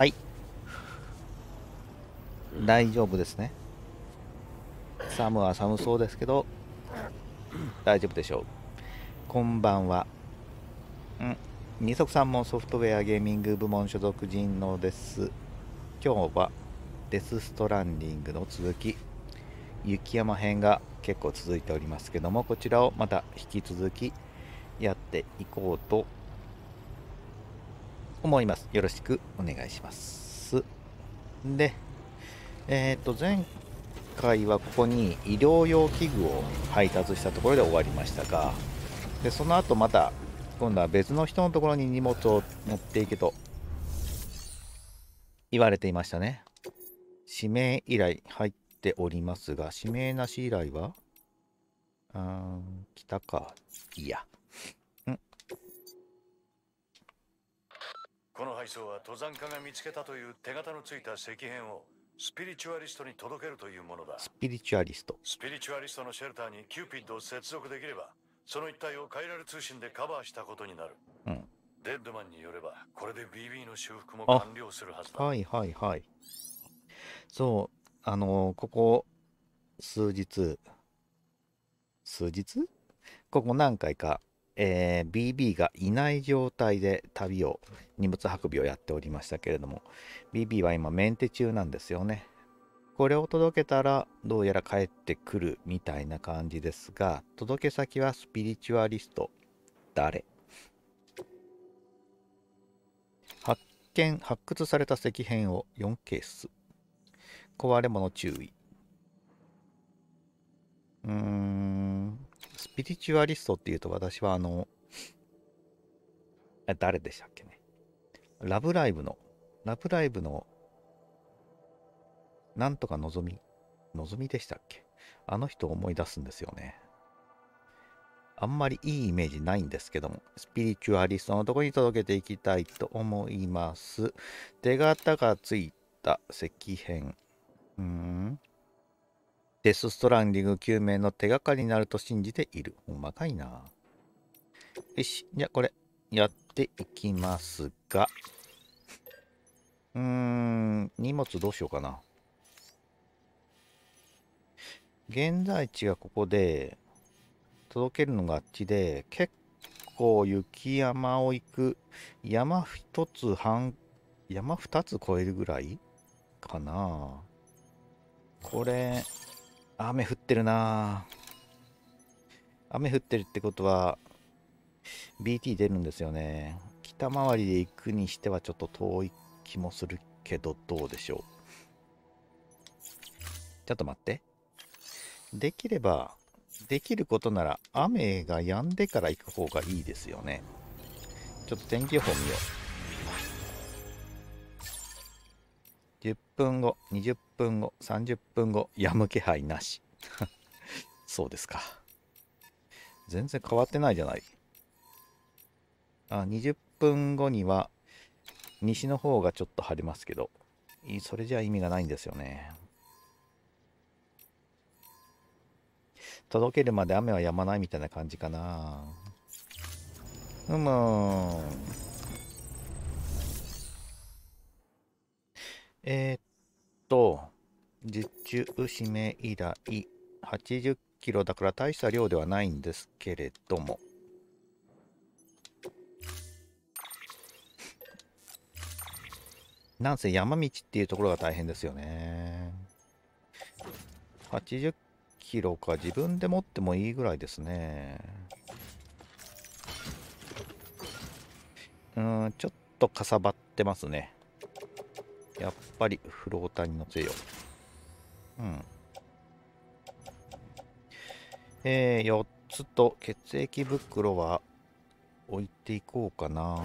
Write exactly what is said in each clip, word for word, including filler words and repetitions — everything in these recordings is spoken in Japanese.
はい、大丈夫ですね。寒は寒そうですけど、大丈夫でしょう。こんばんは。ん二足さんもソフトウェアゲーミング部門所属人のです。今日はデスストランディングの続き、雪山編が結構続いておりますけども、こちらをまた引き続きやっていこうと思います。よろしくお願いします。で、えっ、と、前回はここに医療用器具を配達したところで終わりましたが、でその後また今度は別の人のところに荷物を持っていけと言われていましたね。指名依頼入っておりますが、指名なし依頼はうーん来たか。いいや。んこの配送は登山家が見つけたという手形のついた石片をスピリチュアリストに届けるというものだ。 スピリチュアリスト。 スピリチュアリストのシェルターにキューピッドを接続できれば、その一帯をカイラル通信でカバーしたことになる。 うん。 デッドマンによれば、これで ビービー の修復もあ、 完了するはずだ。 はいはいはい。そう、あのーここ数日、数日ここ何回か、えー ビービー がいない状態で旅を、荷物運びをやっておりましたけれども、ビービー は今メンテ中なんですよね。これを届けたらどうやら帰ってくるみたいな感じですが、届け先はスピリチュアリスト。誰？発見、発掘された石片をよんケース。壊れ物注意。うーん、スピリチュアリストっていうと私はあの、あ誰でしたっけね。ラブライブの、ラブライブの、なんとかのぞみ、のぞみでしたっけ。あの人を思い出すんですよね。あんまりいいイメージないんですけども、スピリチュアリストのところに届けていきたいと思います。手形がついた石片。うーん。デスストランディング救命の手がかりになると信じている。ほんまかいな。よし、じゃあこれ、やっていきますが、うーん、荷物どうしようかな。現在地がここで、届けるのがあっちで、結構雪山を行く、山一つ半、山二つ越えるぐらいかな。これ、雨降ってるな。雨降ってるってことは、ビーティー 出るんですよね。北回りで行くにしてはちょっと遠い気もするけど、どうでしょう。ちょっと待って。できれば、できることなら雨が止んでから行く方がいいですよね。ちょっと天気予報見よう。じゅっぷんご、にじゅっぷんご、さんじゅっぷんご、止む気配なし。そうですか。全然変わってないじゃない。あ、にじゅっぷんごには西の方がちょっと晴れますけど、それじゃ意味がないんですよね。届けるまで雨は止まないみたいな感じかな。うむーん。えー、っと、受注指名依頼はちじゅっキロだから大した量ではないんですけれども、なんせ山道っていうところが大変ですよね。はちじゅっキロか、自分で持ってもいいぐらいですね。うーん、ちょっとかさばってますね。やっぱりフローターに乗せよう。うん。えー、よっつと血液袋は置いていこうかな。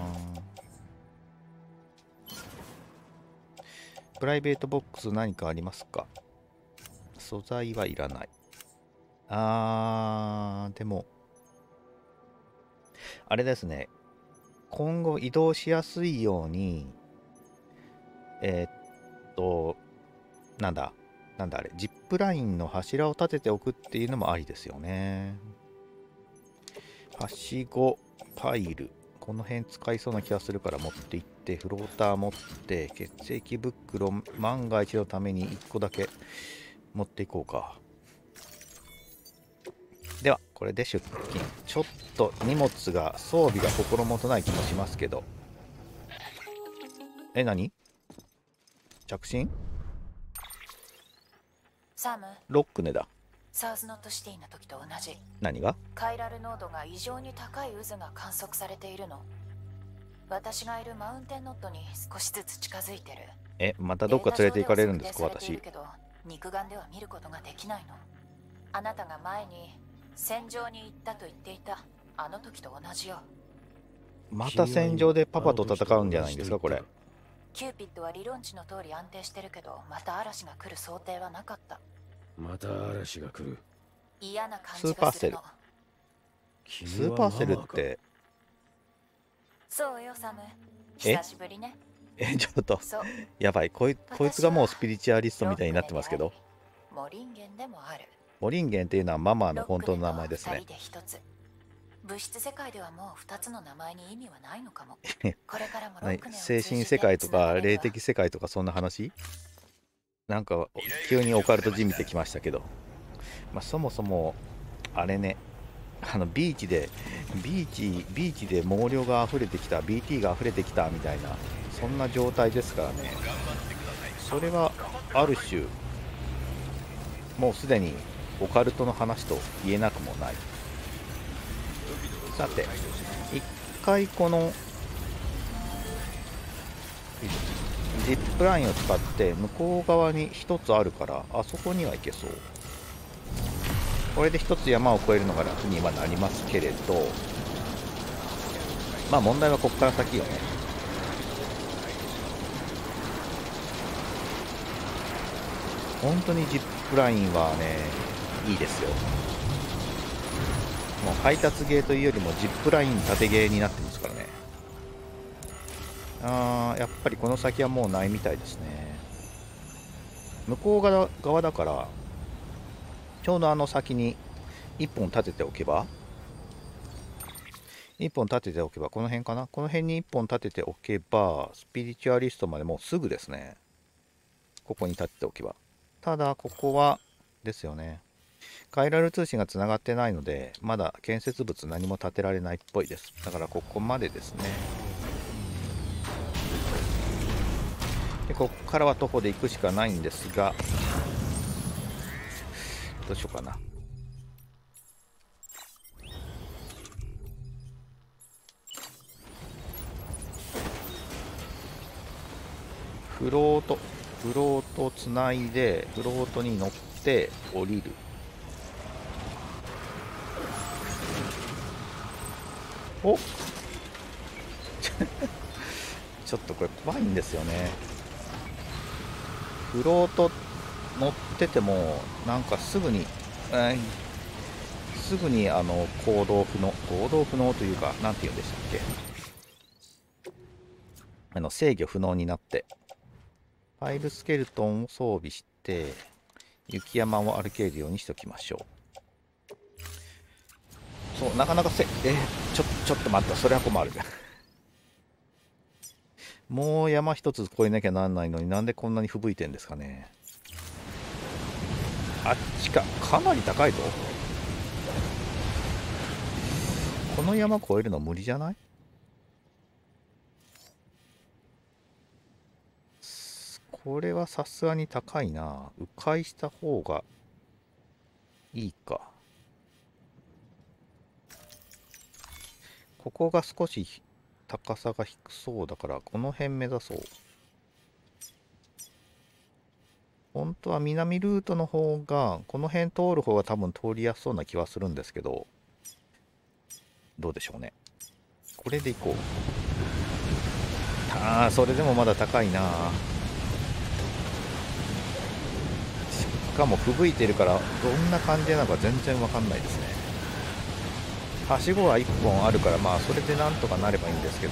プライベートボックス何かありますか？素材はいらない。あー、でも、あれですね。今後移動しやすいように、えーっと、なんだ、なんだあれ、ジップラインの柱を立てておくっていうのもありですよね。はしご、パイル、 この辺使いそうな気がするから持っていって、フローター持って、血液袋万が一のためにいっこだけ持っていこうか。ではこれで出勤。ちょっと荷物が装備が心もとない気もしますけど。え、何？着信？ サム、 ロックネだ。 サウスノットシティの時と同じ。 何が？ カイラル濃度が異常に高い渦が観測されているの。私がいるマウンテンノットに少しずつ近づいてる。 え、またどっか連れて行かれるんですか、私。 肉眼では見ることができないの。あなたが前に戦場に行ったと言っていたあの時と同じよ。 また戦場でパパと戦うんじゃないんですか、これ。 キューピッドは理論値の通り安定してるけど、また嵐が来る想定はなかった。 また嵐が来る。 嫌な感じがするの。 スーパーセルって。 そうよサム、久しぶりね。 え、ちょっとやばい、こい、こいつがもうスピリチュアリストみたいになってますけど。 モリンゲンでもある。 モリンゲンっていうのはママの本当の名前ですね。 物質世界ではもうふたつの名前に意味はないのかも。これからも精神世界とか霊的世界とかそんな話？なんか急にオカルトじみてきましたけど、まあ、そもそもあれね、あのビーチでビーチビーチで毛量が溢れてきた ビーティー が溢れてきたみたいな、そんな状態ですからね。それはある種もうすでにオカルトの話と言えなくもない。さて一回このジップラインを使って向こう側に一つあるから、あそこには行けそう。これで一つ山を越えるのが楽にはなりますけれど、まあ問題はここから先よね。本当にジップラインはねいいですよ。もう配達ゲーというよりもジップライン縦ゲーになってますからね。あー、やっぱりこの先はもうないみたいですね。向こう側側だからちょうどあの先にいっぽん立てておけばいっぽん立てておけばこの辺かな、この辺にいっぽん立てておけばスピリチュアリストまでもうすぐですね。ここに立てておけば。ただここはですよね、カイラル通信がつながってないのでまだ建設物何も建てられないっぽいです。だからここまでですね。でここからは徒歩で行くしかないんですが、どうしようかな。フロートフロートつないでフロートに乗って降りる。おちょっとこれ怖いんですよね。フロート乗っててもなんかすぐに、えー、すぐにあの行動不能行動不能というか、なんて言うんでしたっけ、あの制御不能になって、ファイルスケルトンを装備して雪山を歩けるようにしておきましょう。そうなかなかせえー、ちょちょっと待った、それは困るもう山一つ越えなきゃなんないのになんでこんなに吹雪いてんですかね。あっちか、かなり高いぞ。この山越えるの無理じゃない？これはさすがに高いな。迂回した方がいいか。ここが少し高さが低そうだからこの辺目指そう。本当は南ルートの方が、この辺通る方が多分通りやすそうな気はするんですけど、どうでしょうね。これで行こう。ああ、それでもまだ高いな。しかも吹雪いてるからどんな感じなのか全然わかんないですね。はしごはいっぽんあるから、まあそれでなんとかなればいいんですけど、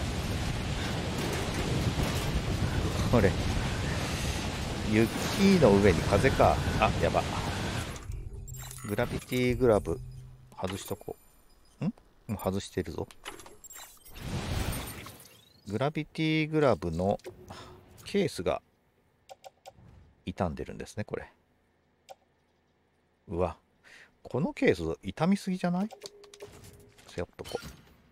これ雪の上に風か。あ、やば。グラビティグラブ外しとこう。んもう外してるぞ。 グラビティグラブのケースが傷んでるんですね、これ。うわ、このケース傷みすぎじゃない？背負っとこう。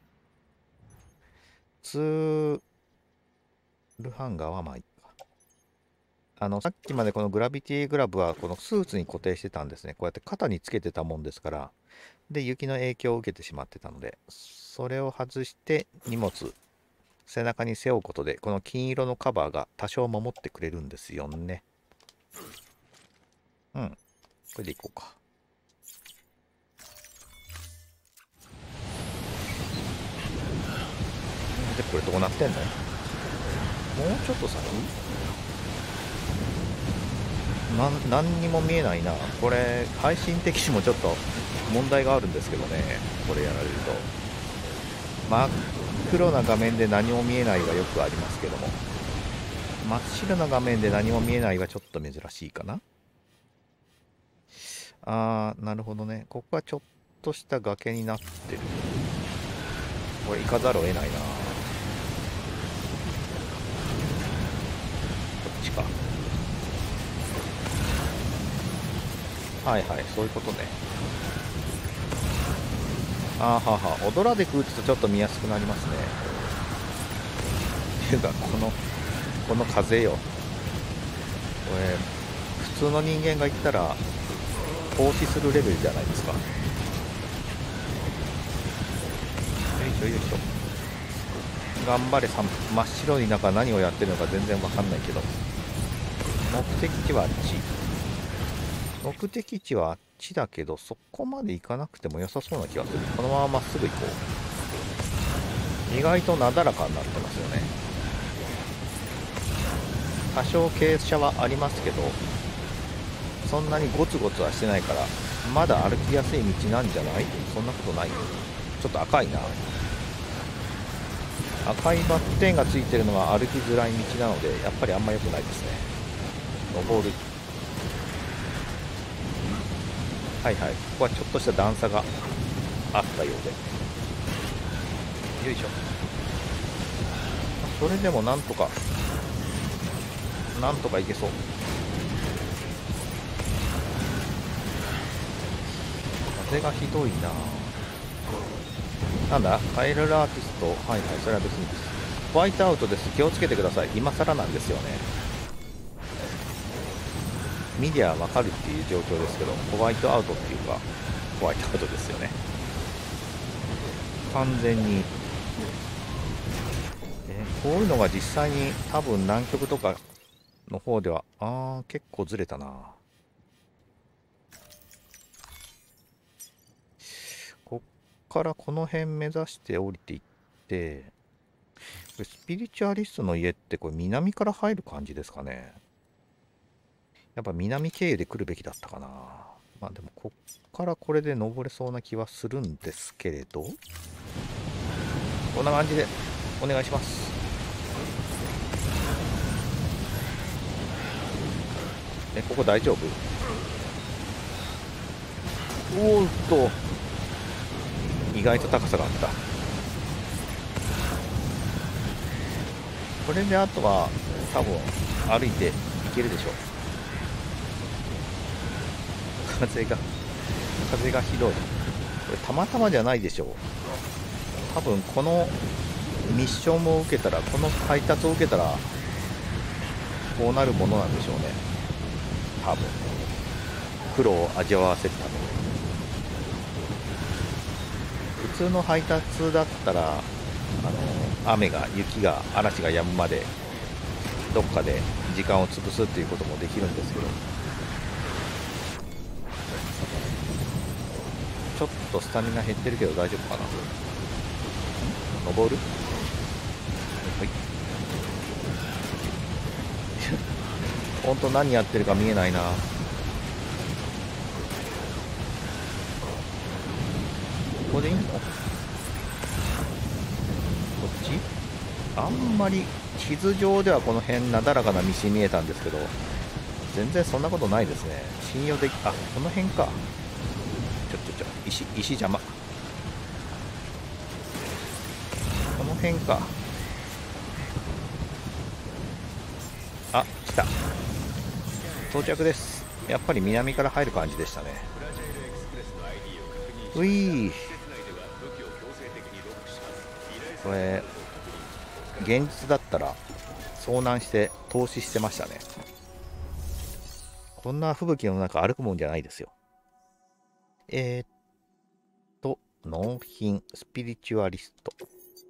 ツールハンガーはまあいいか。あの、さっきまでこのグラビティグラブはこのスーツに固定してたんですね。こうやって肩につけてたもんですから。で、雪の影響を受けてしまってたので、それを外して荷物、背中に背負うことで、この金色のカバーが多少守ってくれるんですよね。うん。これでいこうか。で、これどうなってんの？もうちょっと先？な、何にも見えないな。これ、配信的にもちょっと問題があるんですけどね。これやられると。真っ黒な画面で何も見えないはよくありますけども。真っ白な画面で何も見えないはちょっと珍しいかな。あー、なるほどね。ここはちょっとした崖になってる。これ行かざるを得ないな。こっちか。はいはい、そういうことね。あーはーはー、踊らでく打つとちょっと見やすくなりますね。っていうか、この、この風よ。これ、普通の人間が行ったら、投資するレベルじゃないですか。よいしょよいしょ。頑張れさん。真っ白い中何をやってるのか全然わかんないけど。目的地はあっち。目的地はあっちだけど、そこまで行かなくても良さそうな気がする。このまままっすぐ行こう。意外となだらかになってますよね。多少傾斜はありますけど、そんなにゴツゴツはしてないから、まだ歩きやすい道なんじゃない？そんなことない？ちょっと赤いな。赤いバッテンがついてるのは歩きづらい道なので、やっぱりあんま良くないですね。登る。はいはい、ここはちょっとした段差があったようで。よいしょ。それでもなんとか、なんとかいけそう。風がひどいな。なんだカエルアーティスト。はいはい、それは別にです。ホワイトアウトです。気をつけてください。今更なんですよね。見りゃわかるっていう状況ですけど、ホワイトアウトっていうか、ホワイトアウトですよね。完全に。えー、こういうのが実際に多分南極とかの方では、あー、結構ずれたな。こっからこの辺目指して降りていって、これスピリチュアリストの家ってこれ南から入る感じですかね。やっぱ南経由で来るべきだったかな。まあでもこっからこれで登れそうな気はするんですけれど、こんな感じでお願いします。え、ここ大丈夫？おーっと、意外と高さがあった。これであとは多分歩いていけるでしょう。風が風がひどい。これたまたまじゃないでしょう。多分このミッションを受けたら、この配達を受けたらこうなるものなんでしょうね。多分苦労を味わわせるために。普通の配達だったら、あの雨が雪が嵐が止むまでどっかで時間を潰すっていうこともできるんですけど、ちょっとスタミナ減ってるけど大丈夫かな。登る？はい。ほんと何やってるか見えないな。ここでいいの？こっち？あんまり地図上ではこの辺なだらかな道見えたんですけど、全然そんなことないですね。信用でき、あ、この辺か。ちょちょちょ、石、石邪魔。この辺か。 あ、来た。到着です。やっぱり南から入る感じでしたね。ういー。これ現実だったら遭難して投資してましたね。こんな吹雪の中歩くもんじゃないですよ。えー、っと納品スピリチュアリスト。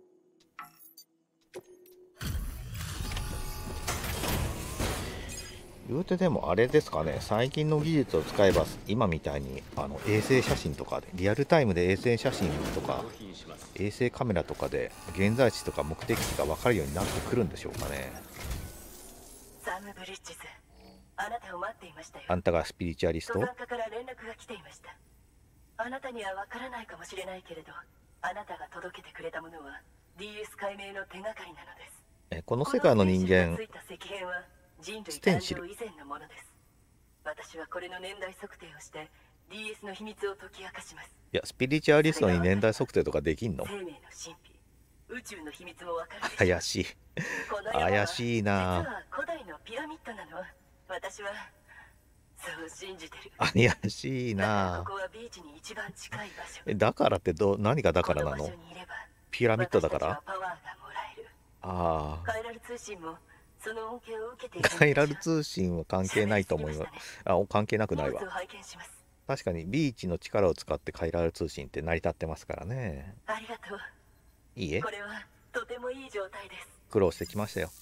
言うてでもあれですかね、最近の技術を使えば今みたいにあの衛星写真とかでリアルタイムで衛星写真とか衛星カメラとかで現在地とか目的地が分かるようになってくるんでしょうかね。 サム・ブリッジズ、あなたを待っていましたよ。 あんたがスピリチュアリスト？ 登山家から連絡が来ていました。あなたには分からないかもしれないけれど、あなたが届けてくれたものは ディーエス 解明の手がかりなのです。 えこの世界の人間人類ステンシル誕生以前のものです。私はこれの年代測定をして ディーエス の秘密を解き明かします。 いやスピリチュアリストに年代測定とかできんの？ 生命の神秘、宇宙の秘密も分かるでしょう。 怪しいこの山は怪しいな。 実は古代のピラミッドなの。私はそう信じてる。 怪しいだからな。 ここはビーチに一番近い場所。 えだからってど何がだからなこのの？ 場所にいればピラミッドだから？ 私たちはパワーがもらえる。 あカイラル通信もその恩恵を受けているあカイラル通信は関係ないと思います。あ関係なくないわ。 荷物を拝見します。 確かにビーチの力を使ってカイラル通信って成り立ってますからね。 ありがとう。 いいえこれはとてもいい状態です。 苦労してきましたよ。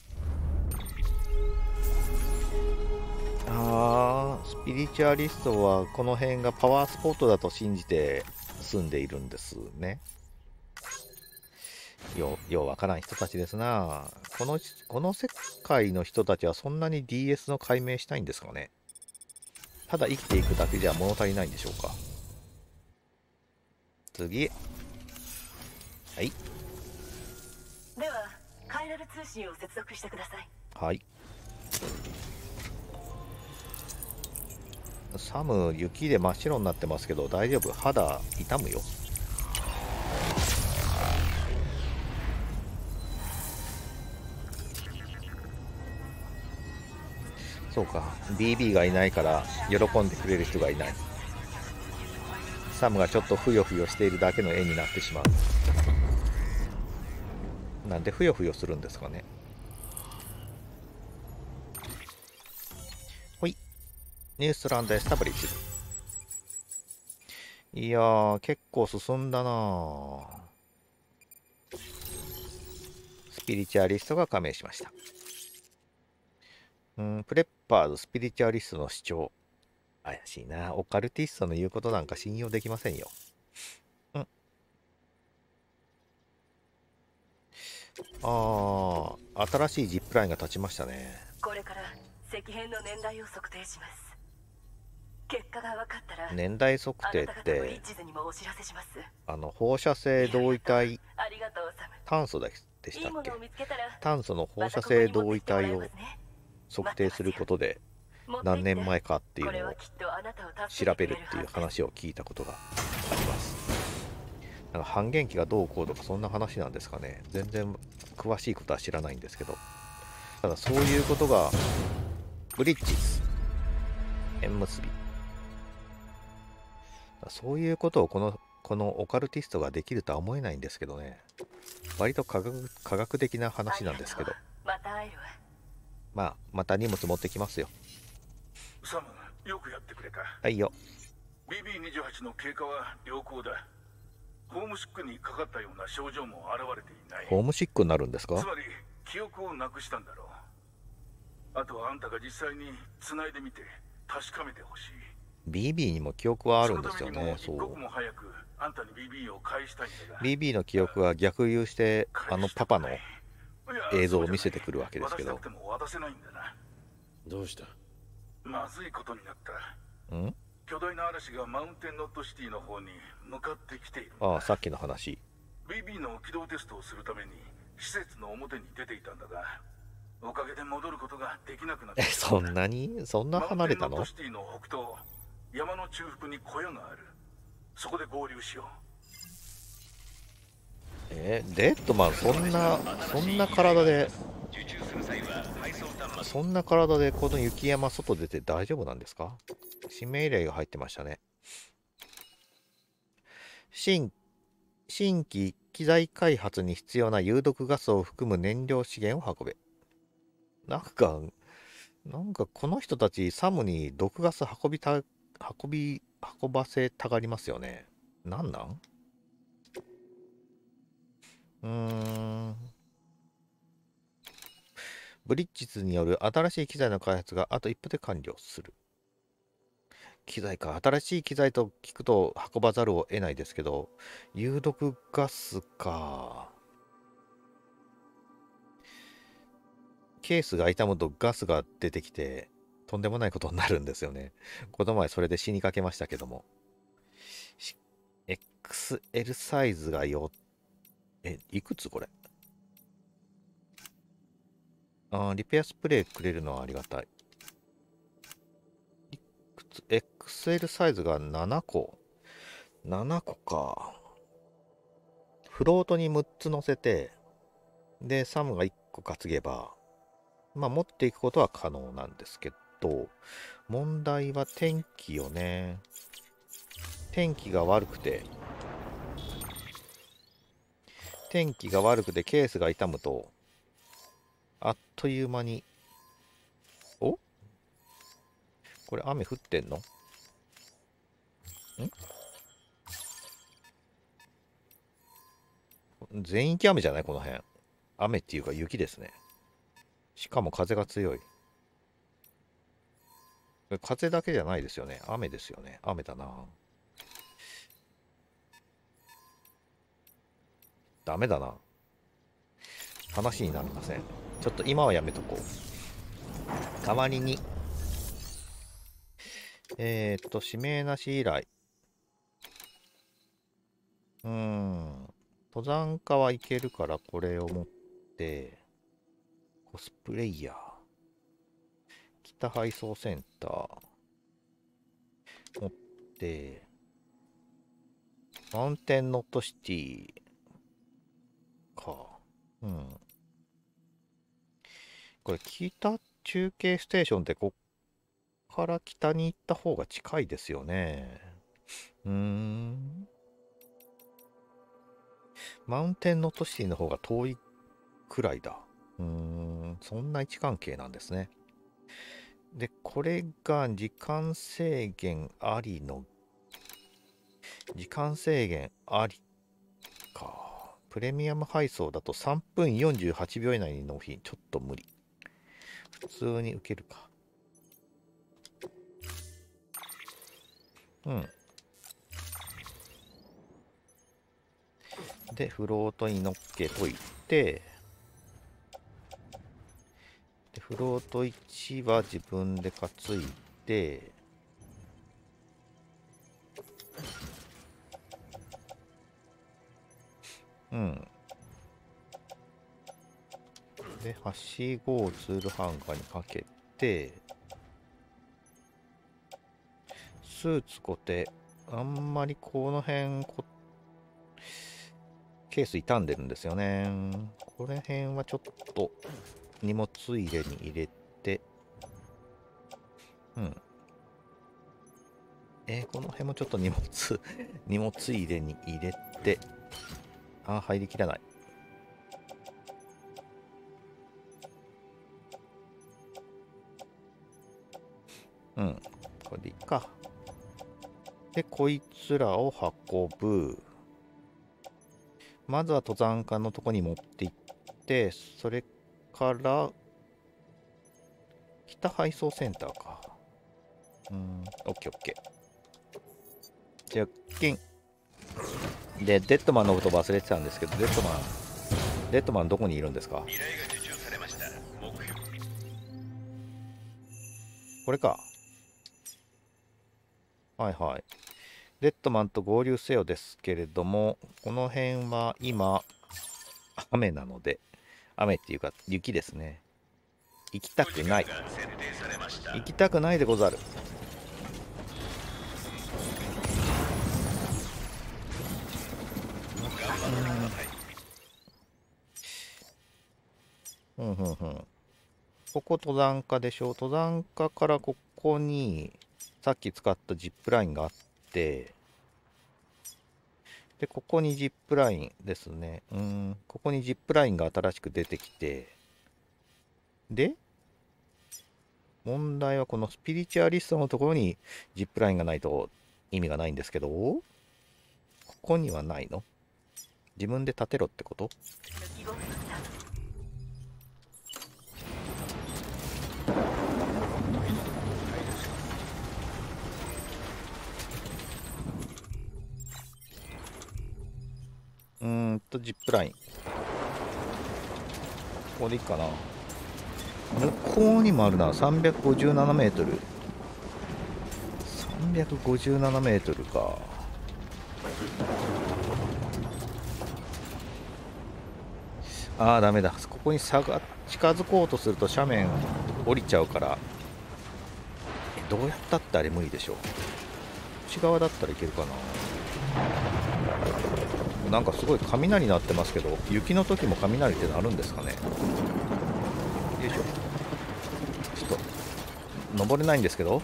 あースピリチュアリストはこの辺がパワースポットだと信じて住んでいるんですね。よようわからん人たちですな。このこの世界の人たちはそんなに ディーエス の解明したいんですかね。ただ生きていくだけじゃ物足りないんでしょうか。次はいではカイラル通信を接続してください。 はい。サム雪で真っ白になってますけど大丈夫？肌痛むよ。そうか ビービー がいないから喜んでくれる人がいない。サムがちょっとふよふよしているだけの絵になってしまう。なんでふよふよするんですかね。ほいニュースランドエスタブリッシュ。いやー結構進んだなー。スピリチュアリストが加盟しました。うん、プレッパーズスピリチュアリストの主張怪しいな。オカルティストの言うことなんか信用できませんよ。うん。ああ新しいジップラインが立ちましたね。 これから石片の年代を測定します。結果が分かったら年代測定っあなた方ブリてッジズにもお知らせします。 あの放射性同位体ありがとうサム。 炭素ででしいいもたっけ？ のを見つけたら炭素の放またここ射性に持ってきても同位体をらえますね。 測定することで持って行って何年前かっていうのをこれはきっとあなたを助調けてくれべるっていうはずです。 話を聞いたことがあります。なんか半減期がどうこうとかそんな話なんですかね。全然詳しいことは知らないんですけど、ただそういうことがブリッジズ縁結び、そういうことをこのこのオカルティストができるとは思えないんですけどね。割と科学科学的な話なんですけど、 また会えるわ。 まあまた荷物持ってきますよ。 サム、よくやってくれた。 はいよ。 ビービーにじゅうはち の経過は良好だ。ホームシックにかかったような症状も現れていない。 ホームシックになるんですか？ つまり記憶をなくしたんだろう。あとはあんたが実際に繋いでみて確かめてほしい。 ビービー にも記憶はあるんですよね。 そそうのためにも一刻も早くあんたに ビービー を返したいんだが。 ビービー の記憶は逆流してあのパパの映像を見せてくるわけですけど。 渡したくても渡せないんだな。 どうした？ まずいことになった。 ん？ 巨大な嵐がマウンテンノットシティの方に向かってきているんだ。 ああさっきの話。 ビービー の起動テストをするために施設の表に出ていたんだが、おかげで戻ることができなくなってえそんなにそんな離れたの？ マウンテンノットシティの北東、山の中腹に小屋がある。そこで合流しよう。 えデッドマンそんなそんな体でそんな体でこの雪山外出て大丈夫なんですか？指名依頼が入ってましたね。新新規機材開発に必要な有毒ガスを含む燃料資源を運べ。なんかなんかこの人たちサムに毒ガス運びた運び運ばせたがりますよね。なんなんうーんブリッジズによる新しい機材の開発があと一歩で完了する。機材か。新しい機材と聞くと運ばざるを得ないですけど、有毒ガスか。ケースが傷むとガスが出てきて、とんでもないことになるんですよね。この前それで死にかけましたけども。エックスエル サイズがよ、え、いくつこれ？あー、リペアスプレーくれるのはありがたい。いくつ エックスエル サイズがななこ。ななこか。フロートにむっつ乗せて、で、サムがいっこ担げば、まあ持っていくことは可能なんですけど、問題は天気よね。天気が悪くて、天気が悪くてケースが傷むと、あっという間に、お？これ雨降ってんの？ん？全域雨じゃない？この辺。雨っていうか雪ですね。しかも風が強い。風だけじゃないですよね。雨ですよね。雨だな。ダメだな。話になりません。ちょっと今はやめとこう。代わりに、えー、っと、指名なし依頼。うーん。登山家はいけるからこれを持って、コスプレイヤー。北配送センター。持って、マウンテンノットシティ。か。うん。これ、北中継ステーションってこっから北に行った方が近いですよね。うーん。マウンテンノットシティの方が遠いくらいだ。うーん。そんな位置関係なんですね。で、これが時間制限ありの、時間制限ありか。プレミアム配送だとさんぷんよんじゅうはちびょう以内に納品。ちょっと無理。普通に受けるか。うん。で、フロートに乗っけといて、で、フロートいちは自分で担いで、うん。で、はしごをツールハンガーにかけて、スーツ固定。あんまりこの辺こ、ケース傷んでるんですよね。この辺はちょっと荷物入れに入れて、うん。えー、この辺もちょっと荷物、荷物入れに入れて、あー、入りきらない。うん。これでいいか。で、こいつらを運ぶ。まずは登山家のとこに持って行って、それから、北配送センターか。うん、オッケーオッケー。じゃあ、金。で、デッドマンのこと忘れてたんですけど、デッドマン、デッドマンどこにいるんですか？ 依頼が受注されました。目標。 これか。はいはい。デッドマンと合流せよですけれども、この辺は今、雨なので、雨っていうか雪ですね。行きたくない。行きたくないでござる。うん、うん、うん。 ここ登山家でしょ。登山家からここにさっき使ったジップラインがあって、でここにジップラインですね。うん、ここにジップラインが新しく出てきて、で問題はこのスピリチュアリストのところにジップラインがないと意味がないんですけど、ここにはないの？自分で立てろってこと？うーんとジップライン、ここでいいかな。向こうにもあるな。さんびゃくごじゅうななメートル、さんびゃくごじゅうななメートルか。ああダメだ。ここに差が近づこうとすると斜面降りちゃうから、えどうやったってあれ無理でしょ。内側だったらいけるかな。なんかすごい雷鳴ってますけど、雪の時も雷って鳴るんですかね。よいしょ。ちょっと登れないんですけど、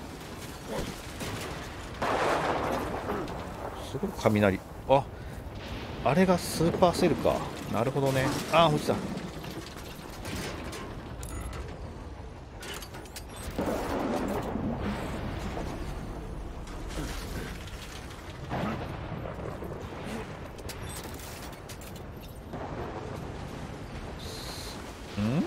すごい雷。あ、あれがスーパーセルか。なるほどね。あー落ちた。ん？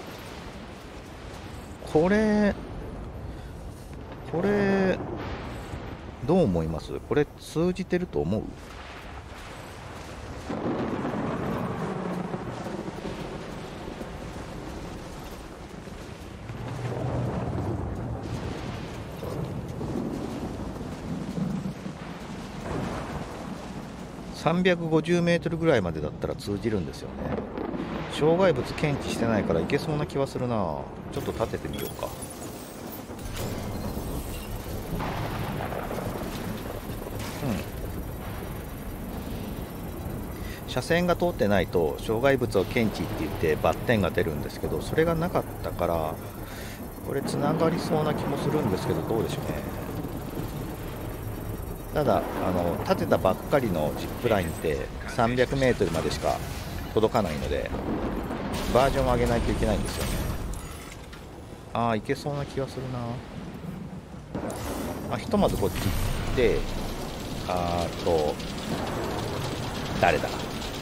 これこれどう思います？これ通じてると思う？さんびゃくごじゅうメートルぐらいまでだったら通じるんですよね。障害物検知してないからいけそうな気はするな。ちょっと立ててみようか。うん、車線が通ってないと障害物を検知って言ってバッテンが出るんですけど、それがなかったからこれつながりそうな気もするんですけど、どうでしょうね。ただあの立てたばっかりのジップラインってさんびゃくメートルまでしか届かないので、バージョンを上げないといけないんですよね。ああいけそうな気がするな。あ、ひとまずこっち行って、あーと誰だ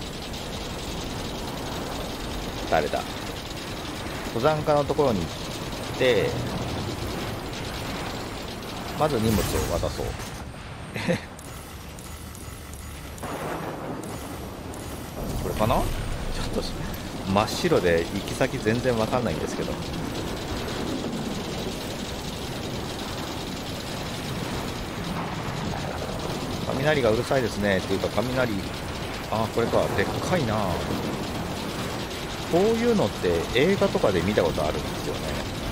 誰だ登山家のところに行って、まず荷物を渡そう。これかな。ちょっと真っ白で行き先全然わかんないんですけど、雷がうるさいですね。っていうか雷、あーこれか、でっかいな。こういうのって映画とかで見たことあるんですよね。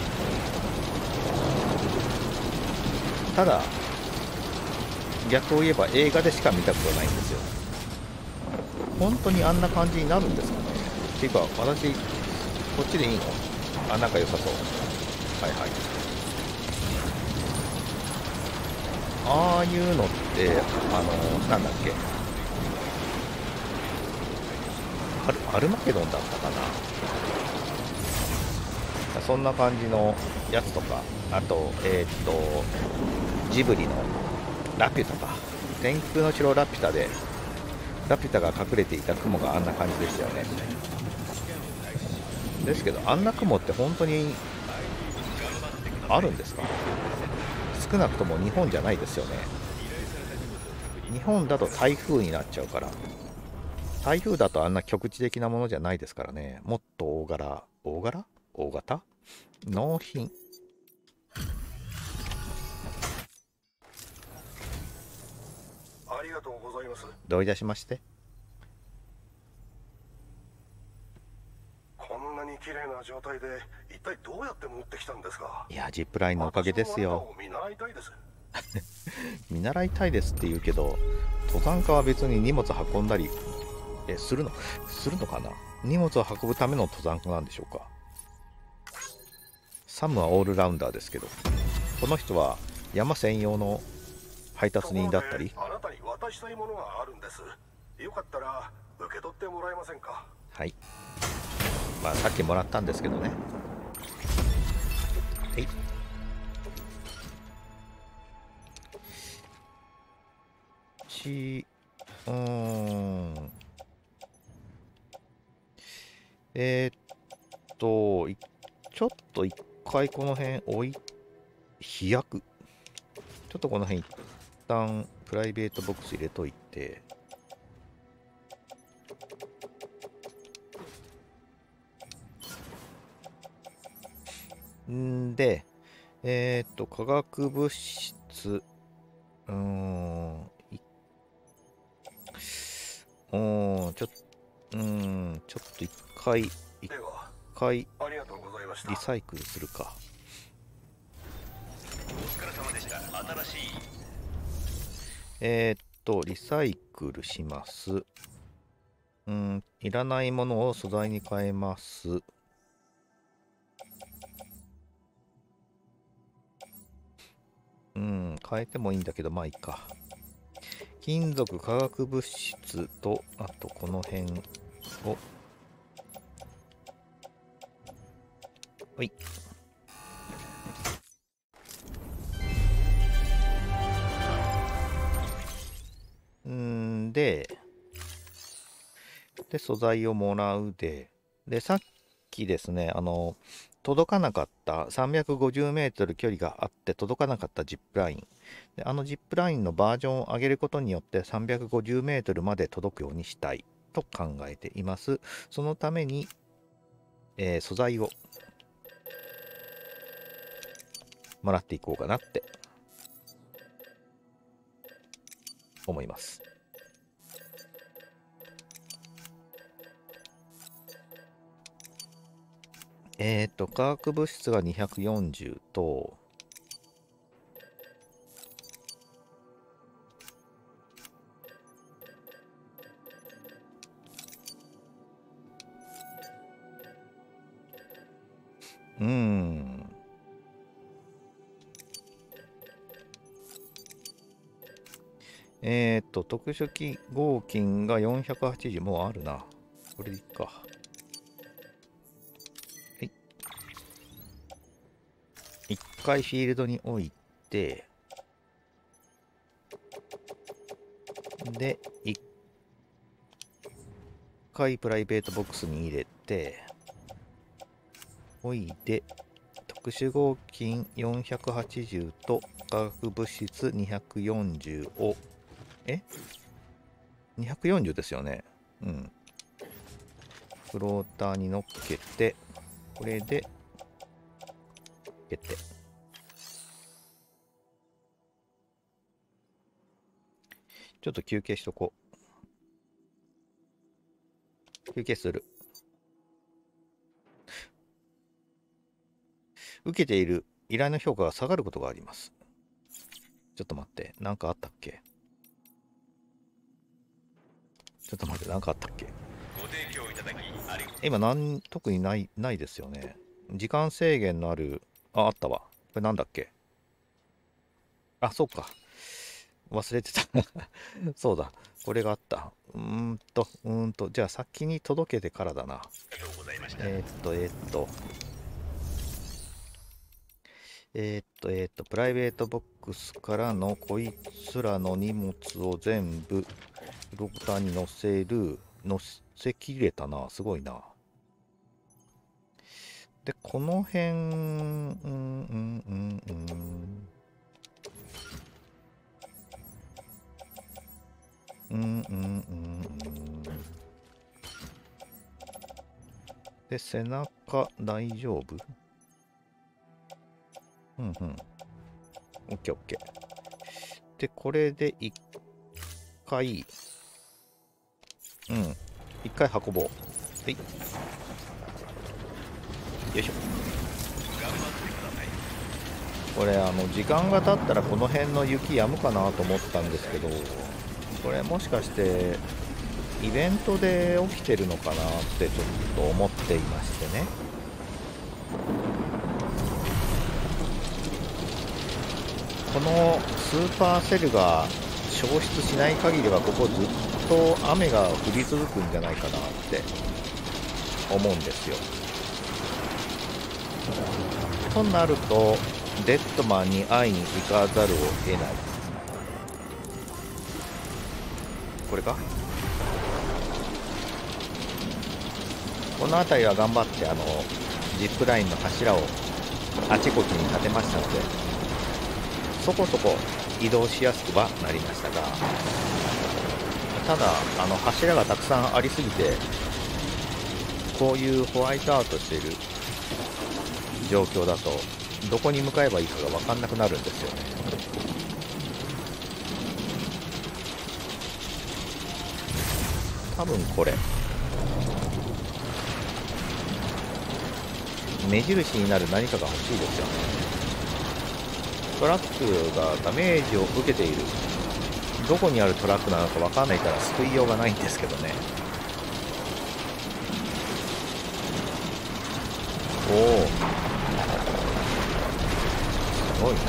ただ逆を言えば映画でしか見たことないんですよ。本当にあんな感じになるんですかね。っていうか私こっちでいいの？あ、なんか良さそう。はいはい。ああいうのってあのなんだっけ、アルアルマゲドンだったかな。そんな感じのやつとか、あとえー、っとジブリのラピュタか、天空の城ラピュタでラピュタが隠れていた雲があんな感じでしたよね。ですけどあんな雲って本当にあるんですか？少なくとも日本じゃないですよね。日本だと台風になっちゃうから、台風だとあんな局地的なものじゃないですからね。もっと大柄大柄大型納品。 ありがとうございます。 どういたしまして。 こんなに綺麗な状態で一体どうやって持ってきたんですか？ いやジップラインのおかげですよ。 私もあなたを見習いたいです。 見習いたいですって言うけど、登山家は別に荷物運んだりえするのするのかな。荷物を運ぶための登山家なんでしょうか。 サムはオールラウンダーですけど、この人は山専用の配達人だったり。 あなたに渡したいものがあるんです。よかったら受け取ってもらえませんか。 はい。まあさっきもらったんですけどね。はい。し、うーん。えー、っと、ちょっと一回この辺置い、飛躍。ちょっとこの辺一旦プライベートボックス入れといて。んで、えー、っと、化学物質、うーん、い、うーん、ちょっと、うーん、ちょっと一回、一回、 ありがとうございました。 リサイクルするか。 お疲れ様でした。新しい。 えー、っと、リサイクルします。うん、いらないものを素材に変えます。うん、変えてもいいんだけど、まあいいか。金属、化学物質と、あとこの辺を。はい。んで、で、素材をもらうで、で、さっきですね、あの、届かなかったさんびゃくごじゅうメートル距離があって届かなかったジップラインで、あのジップラインのバージョンを上げることによってさんびゃくごじゅうメートルまで届くようにしたいと考えています。そのために、えー、素材をもらっていこうかなって思います。えっと、化学物質がにひゃくよんじゅうと、うーん。えっと、特殊記号金がよんひゃくはちじゅう、もうあるな。これでいいか。はい。一回フィールドに置いて、で、一回プライベートボックスに入れて、おいで、特殊合金よんひゃくはちじゅうと化学物質にひゃくよんじゅうを、え ?にひゃくよんじゅう ですよね。うん。フローターに乗っけて、これで、決定。ちょっと休憩しとこう。休憩する。受けている依頼の評価が下がることがあります。ちょっと待って、何かあったっけ？ちょっと待って、何かあったっけ？ ご提供いただきあり今、なん特にない、ないですよね。時間制限のある、あ、あったわ。これなんだっけ？あ、そうか。忘れてた。そうだ。これがあった。うーんと、うーんと、じゃあ先に届けてからだな。 がとうございました。 えー、っと、えー、っと。えー、っと、えー、っと、プライベートボックスからのこいつらの荷物を全部、ロボターに乗せる、乗せきれたな。すごいな。で、この辺、うん、うん、うん、うん。うん、うん、うん、うん。で、背中大丈夫？うんうん。オッケーオッケー。で、これで一回、うん。一回運ぼう。はい。よいしょ。これ、あの、時間が経ったらこの辺の雪止むかなと思ったんですけど、これもしかして、イベントで起きてるのかなってちょっと思っていましてね。 のスーパーセルが消失しない限りはここずっと雨が降り続くんじゃないかなって思うんですよ。となるとデッドマンに会いに行かざるを得ない。これか。この辺りは頑張ってあのジップラインの柱をあちこちに立てましたので、そこそこ移動しやすくはなりましたが、ただあの柱がたくさんありすぎて、こういうホワイトアウトしている状況だとどこに向かえばいいかが分かんなくなるんですよね。多分これ目印になる何かが欲しいですよね。トラックがダメージを受けている、どこにあるトラックなのか分かんないから救いようがないんですけどね。おお、すごいな。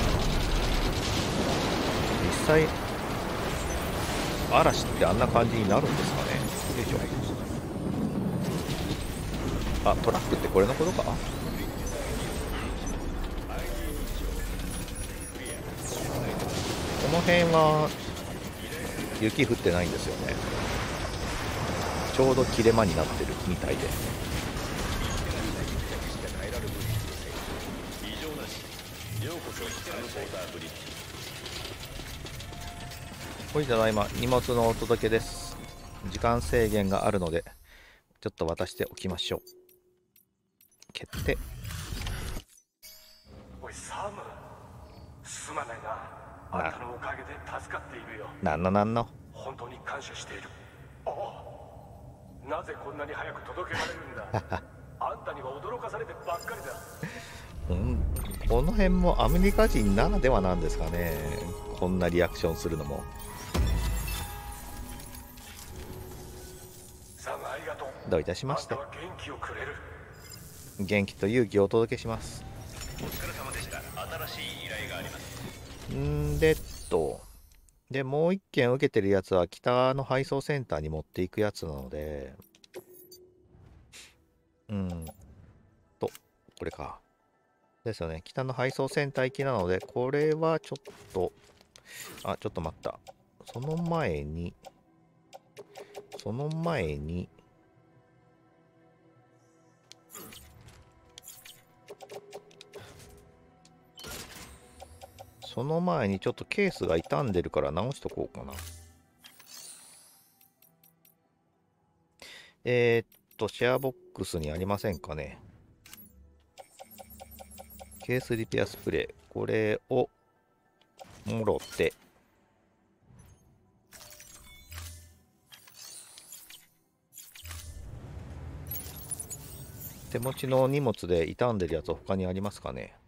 実際嵐ってあんな感じになるんですかね。よいしょ。あ、トラックってこれのことか。この辺は雪降ってないんですよね。ちょうど切れ間になってるみたいで。ほい、ただいま荷物のお届けです。時間制限があるのでちょっと渡しておきましょう。決定。 おいサム、すまないな。あんたのおかげで助かっているよ。 なんのなんの。 本当に感謝している。ああ、なぜこんなに早く届けられるんだ。あんたには驚かされてばっかりだ。 うん、この辺もアメリカ人ならではなんですかね。こんなリアクションするのも。 サム、ありがとう。 どういたしまして。 あんたは元気をくれる。 元気と勇気をお届けします。 お疲れ様でした。新しい依頼があります。 んでっとでもう一件受けてるやつは北の配送センターに持っていくやつなので、うんとこれかですよね。北の配送センター行きなので、これはちょっとあちょっと待った。その前にその前にその前にちょっとケースが傷んでるから直しとこうかな。えー、っとシェアボックスにありませんかね。ケースリペアスプレー、これをもろって手持ちの荷物で傷んでるやつ他にありますかね。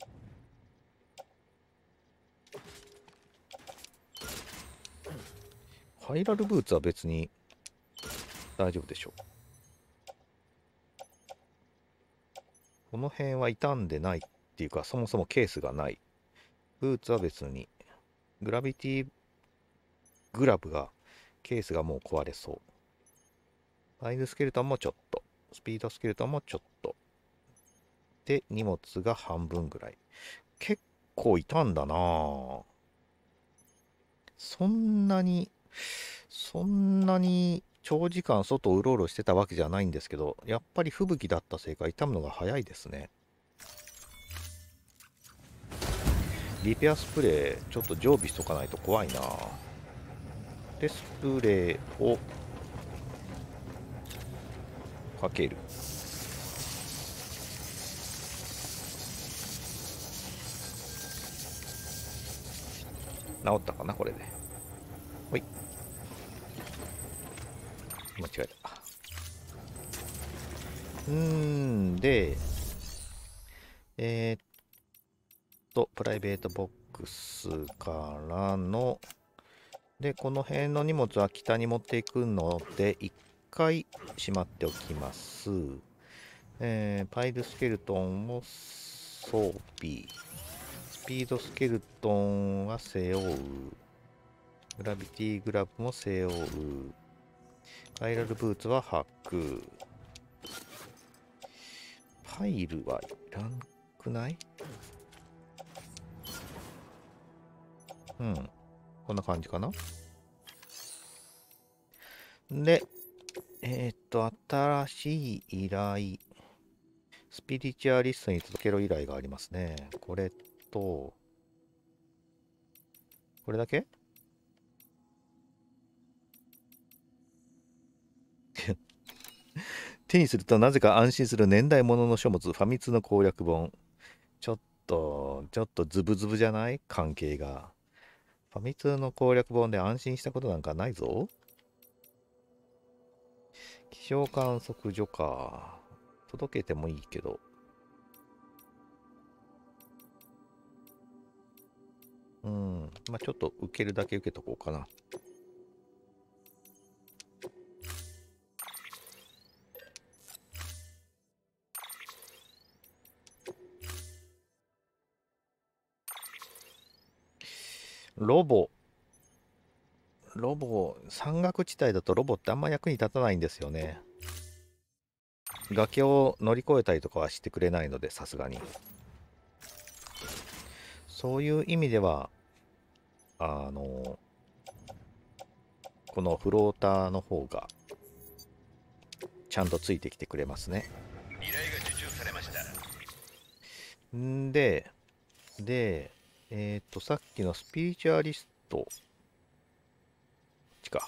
ハイラルブーツは別に大丈夫でしょう。この辺は傷んでないっていうか、そもそもケースがない。ブーツは別に。グラビティグラブが、ケースがもう壊れそう。サイズスケルトンもちょっと。スピードスケルトンもちょっと。で、荷物が半分ぐらい。結構傷んだなぁ。そんなに、そんなに長時間外をうろうろしてたわけじゃないんですけど、やっぱり吹雪だったせいか傷むのが早いですね。リペアスプレーちょっと常備しとかないと怖いな。でスプレーをかける。治ったかなこれで。ほい、間違えた。うーんでえー、っとプライベートボックスからのでこの辺の荷物は北に持っていくので一回しまっておきます。えー、パイルスケルトンを装備、スピードスケルトンは背負う。グラビティグラブも背負う。カイラルブーツは履く。パイルはいらんくない？うん。こんな感じかな。で、えー、っと、新しい依頼。スピリチュアリストに届けろ依頼がありますね。これと、これだけ手にするとなぜか安心する年代物の書物、ファミ通の攻略本。ちょっと、ちょっとズブズブじゃない？関係が。ファミ通の攻略本で安心したことなんかないぞ。気象観測所か。届けてもいいけど。うん。まあちょっと受けるだけ受けとこうかな。ロボ。ロボ、山岳地帯だとロボってあんま役に立たないんですよね。崖を乗り越えたりとかはしてくれないので、さすがに。そういう意味では、あの、このフローターの方が、ちゃんとついてきてくれますね。 依頼が受注されました。 んで、で、えっと、さっきのスピリチュアリスト、こっちか。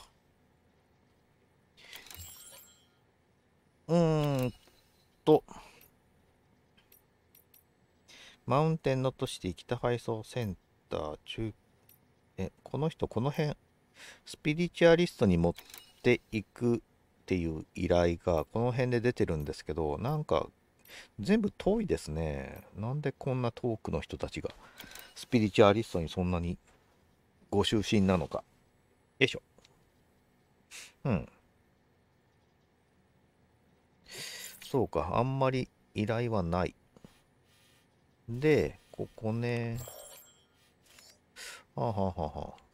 うーんと、マウンテンノットシティ北配送センター中、え、この人、この辺、スピリチュアリストに持っていくっていう依頼がこの辺で出てるんですけど、なんか全部遠いですね。なんでこんな遠くの人たちがスピリチュアリストにそんなにご就寝なのか。よいしょ。うん。そうか、あんまり依頼はない。で、ここね。はあ、はあはあはあ、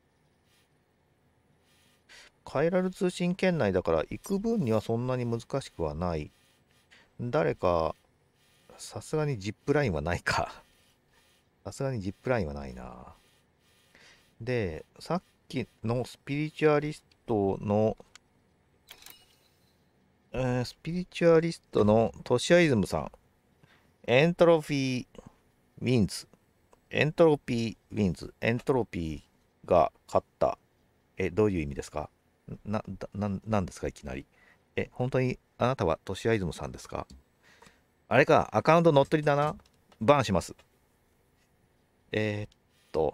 カイラル通信圏内だから行く分にはそんなに難しくはない。誰か、さすがにジップラインはないか。さすがにジップラインはないな。で、さっきのスピリチュアリストの、えー、スピリチュアリストのトシアイズムさん。エントロフィーウィンズ。エントロピーウィンズ。エントロピーが勝った。え、どういう意味ですか？な、な、なんですかいきなり。え、本当にあなたはトシアイズムさんですか？あれか、アカウント乗っ取りだな。バーンします。えー、っと、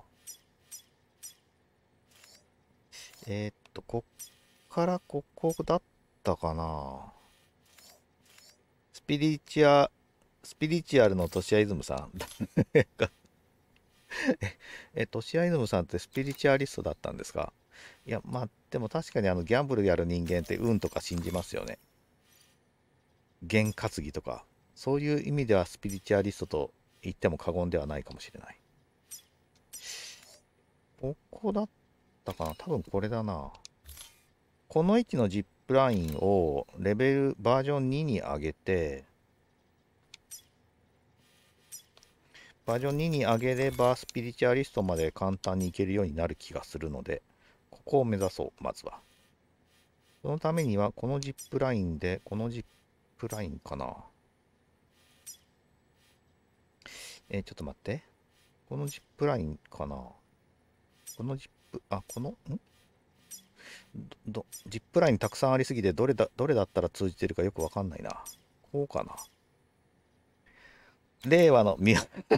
えー、っと、こっからここだったかな。スピリチュア、スピリチュアルのトシアイズムさん。え、トシアイズムさんってスピリチュアリストだったんですか？いや、まあ、でも確かにあのギャンブルやる人間って運とか信じますよね。験担ぎとか。そういう意味ではスピリチュアリストと言っても過言ではないかもしれない。ここだったかな？多分これだな。この位置のジップラインをレベルバージョンにに上げて、バージョンにに上げればスピリチュアリストまで簡単に行けるようになる気がするので、ここを目指そう、まずは。そのためには、このジップラインで、このジップラインかな。えー、ちょっと待って。このジップラインかな。このジップ、あ、この、んど、ジップラインたくさんありすぎて、どれだ、どれだったら通じてるかよくわかんないな。こうかな。令和のみ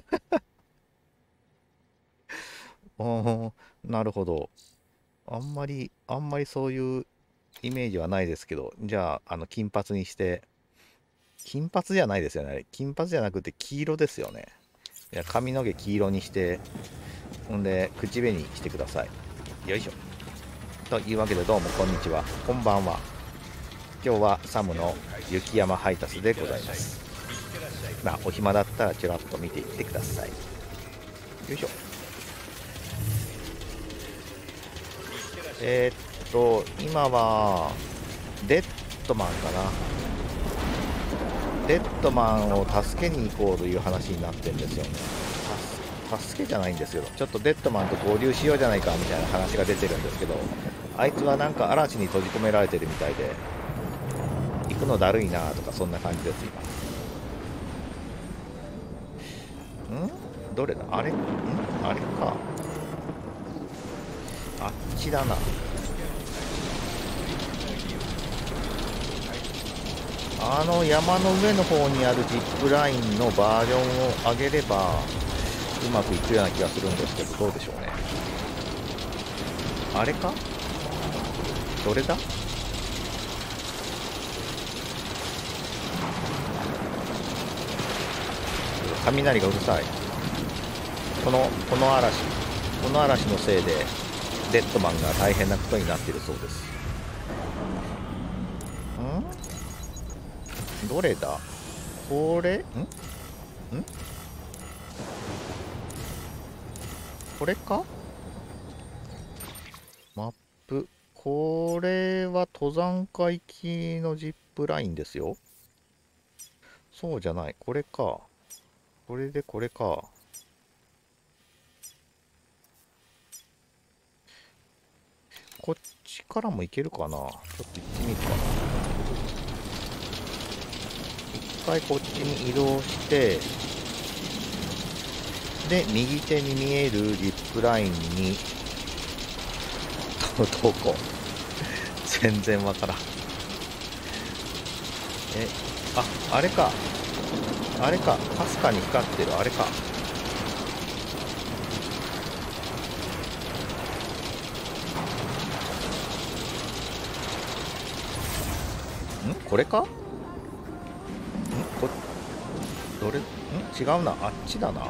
おなるほど。あんまり、あんまりそういうイメージはないですけど、じゃあ、あの、金髪にして、金髪じゃないですよね。金髪じゃなくて黄色ですよね。いや、髪の毛黄色にして、ほんで、口紅してください。よいしょ。というわけで、どうもこんにちは。こんばんは。今日はサムの雪山配達でございます。まあ、お暇だったらちらっと見ていってください。 よいしょ。えー、っと今はデッドマンかな。デッドマンを助けに行こうという話になってるんですよね。助けじゃないんですけど、ちょっとデッドマンと合流しようじゃないかみたいな話が出てるんですけど、あいつはなんか嵐に閉じ込められてるみたいで、行くのだるいなとかそんな感じです今。んどれだあれんあれか。あっちだな。あの山の上の方にあるジップラインのバージョンを上げればうまくいくような気がするんですけど、どうでしょうね。あれかどれだ。雷がうるさい。このこの嵐この嵐のせいでデッドマンが大変なことになっているそうです。んどれだこれんんこれかマップ。これは登山家行きのジップラインですよ。そうじゃない。これか。これでこれか。こっちからも行けるかな。ちょっと行ってみるかな。一回こっちに移動して、で、右手に見えるジップラインに、どこ全然わからん。え、あ、あれか。あれか。かすかに光ってる。あれか。んこれかんこどれん違うな。あっちだな。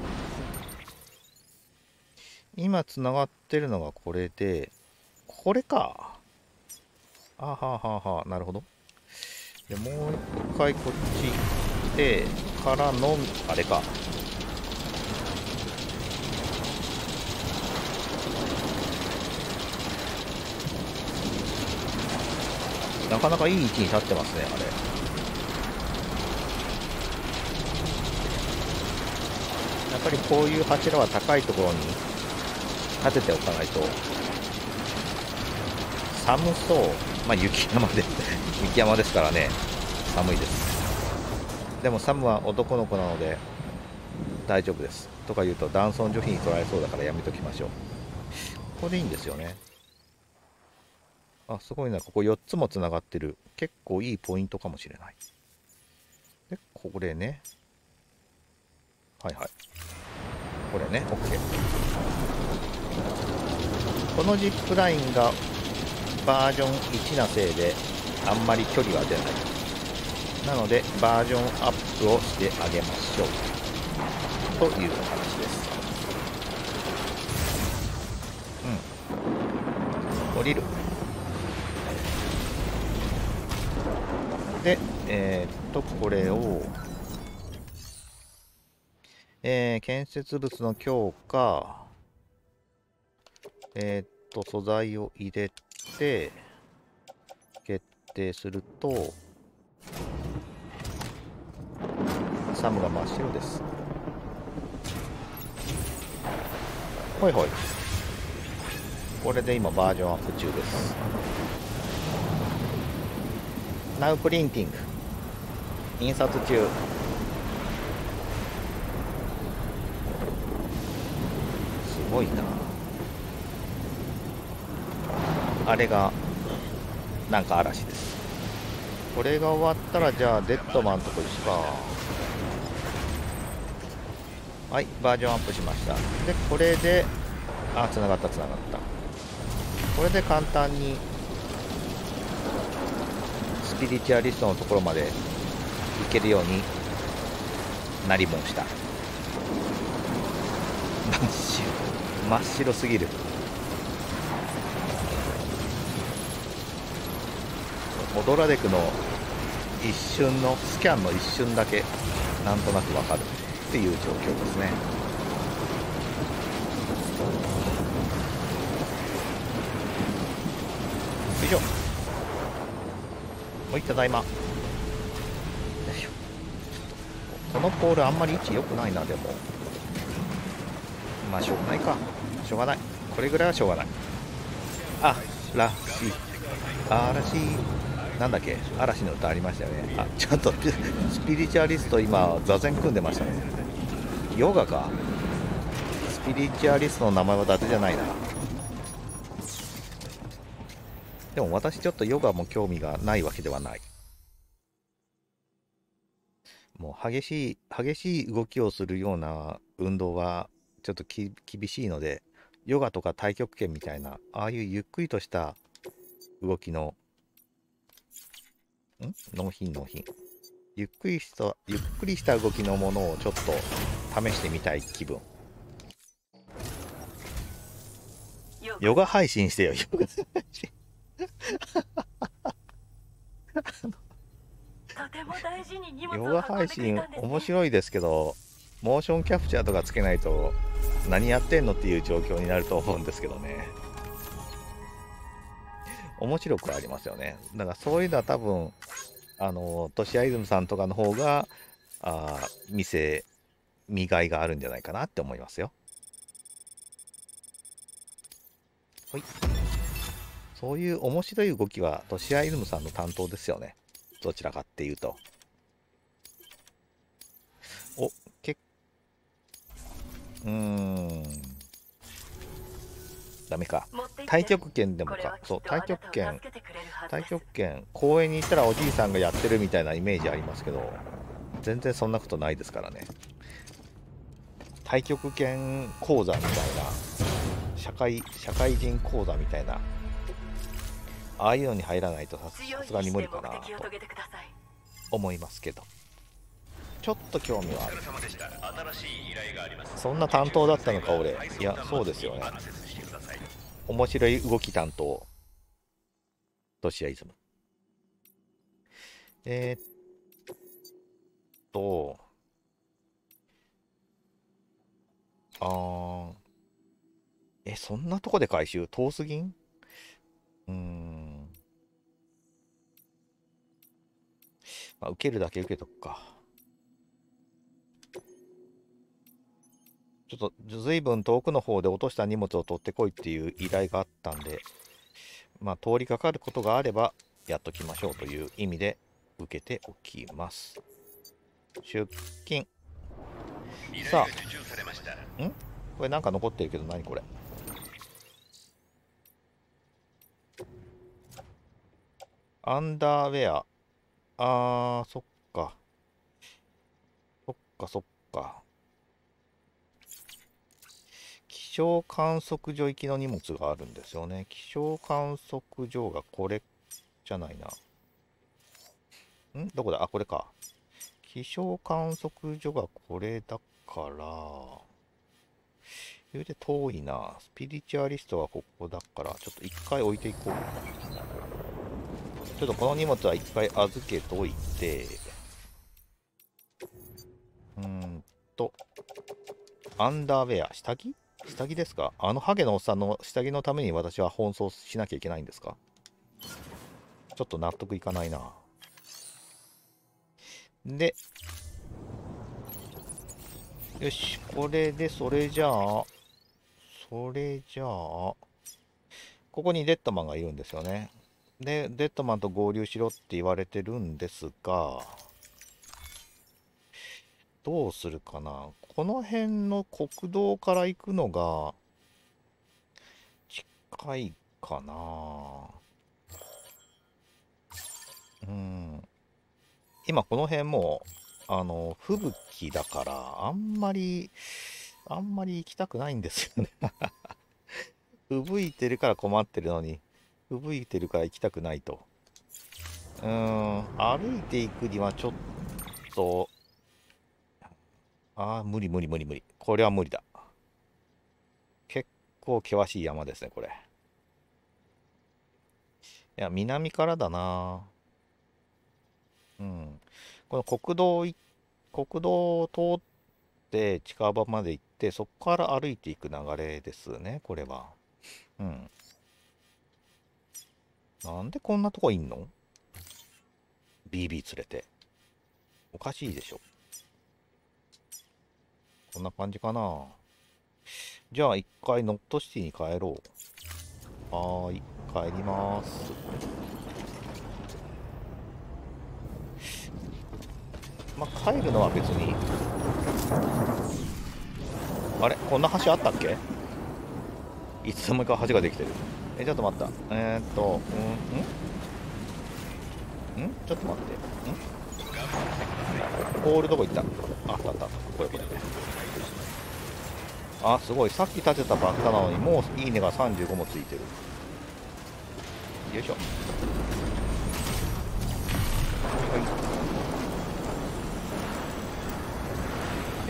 今つながってるのがこれで、これか。あはあはあはあ、なるほど。でもう一回こっち行ってからのあれか。なかなかいい位置に立ってますね、あれ。やっぱりこういう柱は高いところに立てておかないと寒そう。まあ雪山で雪山ですからね、寒いです。でもサムは男の子なので大丈夫ですとか言うと男尊女卑に取られそうだからやめときましょう。ここでいいんですよね。あ、すごいな。ここよっつもつながってる。結構いいポイントかもしれない。でこれね、はいはい、これね OK。 このジップラインがバージョンいちなせいであんまり距離は出ない。なのでバージョンアップをしてあげましょうというお話です。うん降りる。でえー、っとこれをえー、建設物の強化、えー、っと素材を入れて決定するとサムが真っ白です。ほいほい。これで今バージョンアップ中です。 Now printing 印刷中。すごいな。あれがなんか嵐です。これが終わったらじゃあデッドマンとこ行くか。はい、バージョンアップしました。でこれであつながったつながった。これで簡単にスピリチュアリストのところまで行けるようになりました。真っ白真っ白すぎる。モドラデクの一瞬のスキャンの一瞬だけなんとなくわかるっていう状況ですね。 いしょ。はい、ただいま。よいしょ。このポールあんまり位置良くないな、でも。まあ、しょうがないか。しょうがない。これぐらいはしょうがない。あ、らしい。あらしい。なんだっけ、嵐の歌ありましたよね。あ、ちょっと、スピリチュアリスト今、座禅組んでましたね。ヨガか。スピリチュアリストの名前は伊達じゃないな。でも私ちょっとヨガも興味がないわけではない。もう激しい、激しい動きをするような運動はちょっとき厳しいので、ヨガとか太極拳みたいな、ああいうゆっくりとした動きの、ん納品納品。ゆっくりした、ゆっくりした動きのものをちょっと試してみたい気分。ヨガ配信してよ、ヨガ配信。 とても大事に荷物をヨガ配信面白いですけど、モーションキャプチャーとかつけないと何やってんのっていう状況になると思うんですけどね。面白くはありますよね。だからそういうのは多分、あの、トシアイズムさんとかの方が、あ店、見がいがあるんじゃないかなって思いますよ。はい。そういう面白い動きはトシアイズムさんの担当ですよね。どちらかっていうと。お、けうーん。ダメか。太極拳でもか。そう、太極拳。太極拳、公園に行ったらおじいさんがやってるみたいなイメージありますけど、全然そんなことないですからね。太極拳講座みたいな、社会、社会人講座みたいな、ああいうのに入らないとさすがに無理かなと思いますけど、ちょっと興味はある。そんな担当だったのか俺。いや、そうですよね。面白い動き担当、トシアイズム。えー、っとあーえそんなとこで回収遠すぎん？うーん、まあ、受けるだけ受けとくか。ちょっとずいぶん遠くの方で落とした荷物を取ってこいっていう依頼があったんで、まあ通りかかることがあればやっときましょうという意味で受けておきます。出勤。さあ、んこれなんか残ってるけど何これ。アンダーウェア。あー、そっか。そっかそっか。気象観測所行きの荷物があるんですよね。気象観測所がこれじゃないな。んどこだ？あ、これか。気象観測所がこれだから、言うて遠いな。スピリチュアリストはここだから、ちょっと一回置いていこう。ちょっとこの荷物は一回預けといて、うーんと、アンダーウェア、下着下着ですか？あのハゲのおっさんの下着のために私は奔走しなきゃいけないんですか？ちょっと納得いかないな。で、よし、これで、それじゃあ、それじゃあ、ここにデッドマンがいるんですよね。で、デッドマンと合流しろって言われてるんですが、どうするかな。この辺の国道から行くのが近いかな。うん。今この辺もう、あの、吹雪だから、あんまり、あんまり行きたくないんですよね。吹雪いてるから困ってるのに、吹雪いてるから行きたくないと。うーん、歩いていくにはちょっと、ああ、無理無理無理無理。これは無理だ。結構険しい山ですね、これ。いや、南からだな。うん。この国道い、国道を通っって近場まで行ってそこから歩いていく流れですね、これは。うん。なんでこんなとこいんの？ ビービー 連れて。おかしいでしょ。こんな感じかな。じゃあ一回ノットシティに帰ろう。はーい、帰ります。まあ、帰るのは別に。あれ、こんな橋あったっけ？いつの間にか橋ができてる。え、ちょっと待った。えー、っと、うん、んんちょっと待って。んポールどこ行った？あったあった。これこれ。あ、すごい。さっき建てたばっかなのに、もういいねがさんじゅうごもついてる。よいしょ。はい。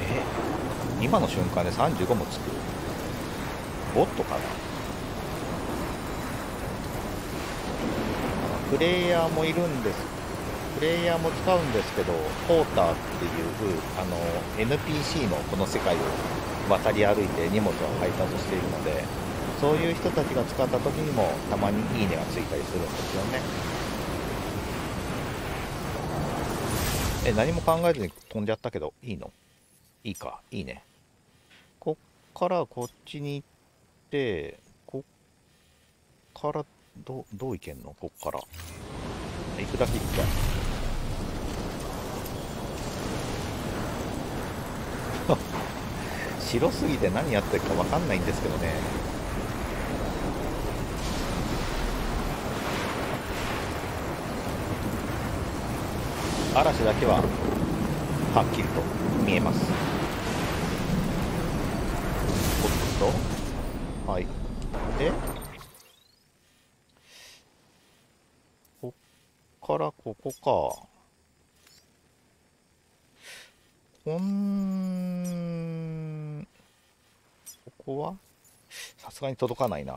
え、今の瞬間でさんじゅうごもつく？ボットかな？プレイヤーもいるんです。プレイヤーも使うんですけど、ポーターっていうあの エヌピーシー のこの世界を渡り歩いて荷物を配達しているので、そういう人たちが使った時にもたまにいいねがついたりするんですよね。え、何も考えずに飛んじゃったけどいいの？いいか、いいね。こっからこっちに行って、こっからどどう行けんの？こっから行くだけ行くか。白すぎて何やってるか分かんないんですけどね。嵐だけははっきりと見えます。おっと、はい。で、こっからここか。こん、ここはさすがに届かないな。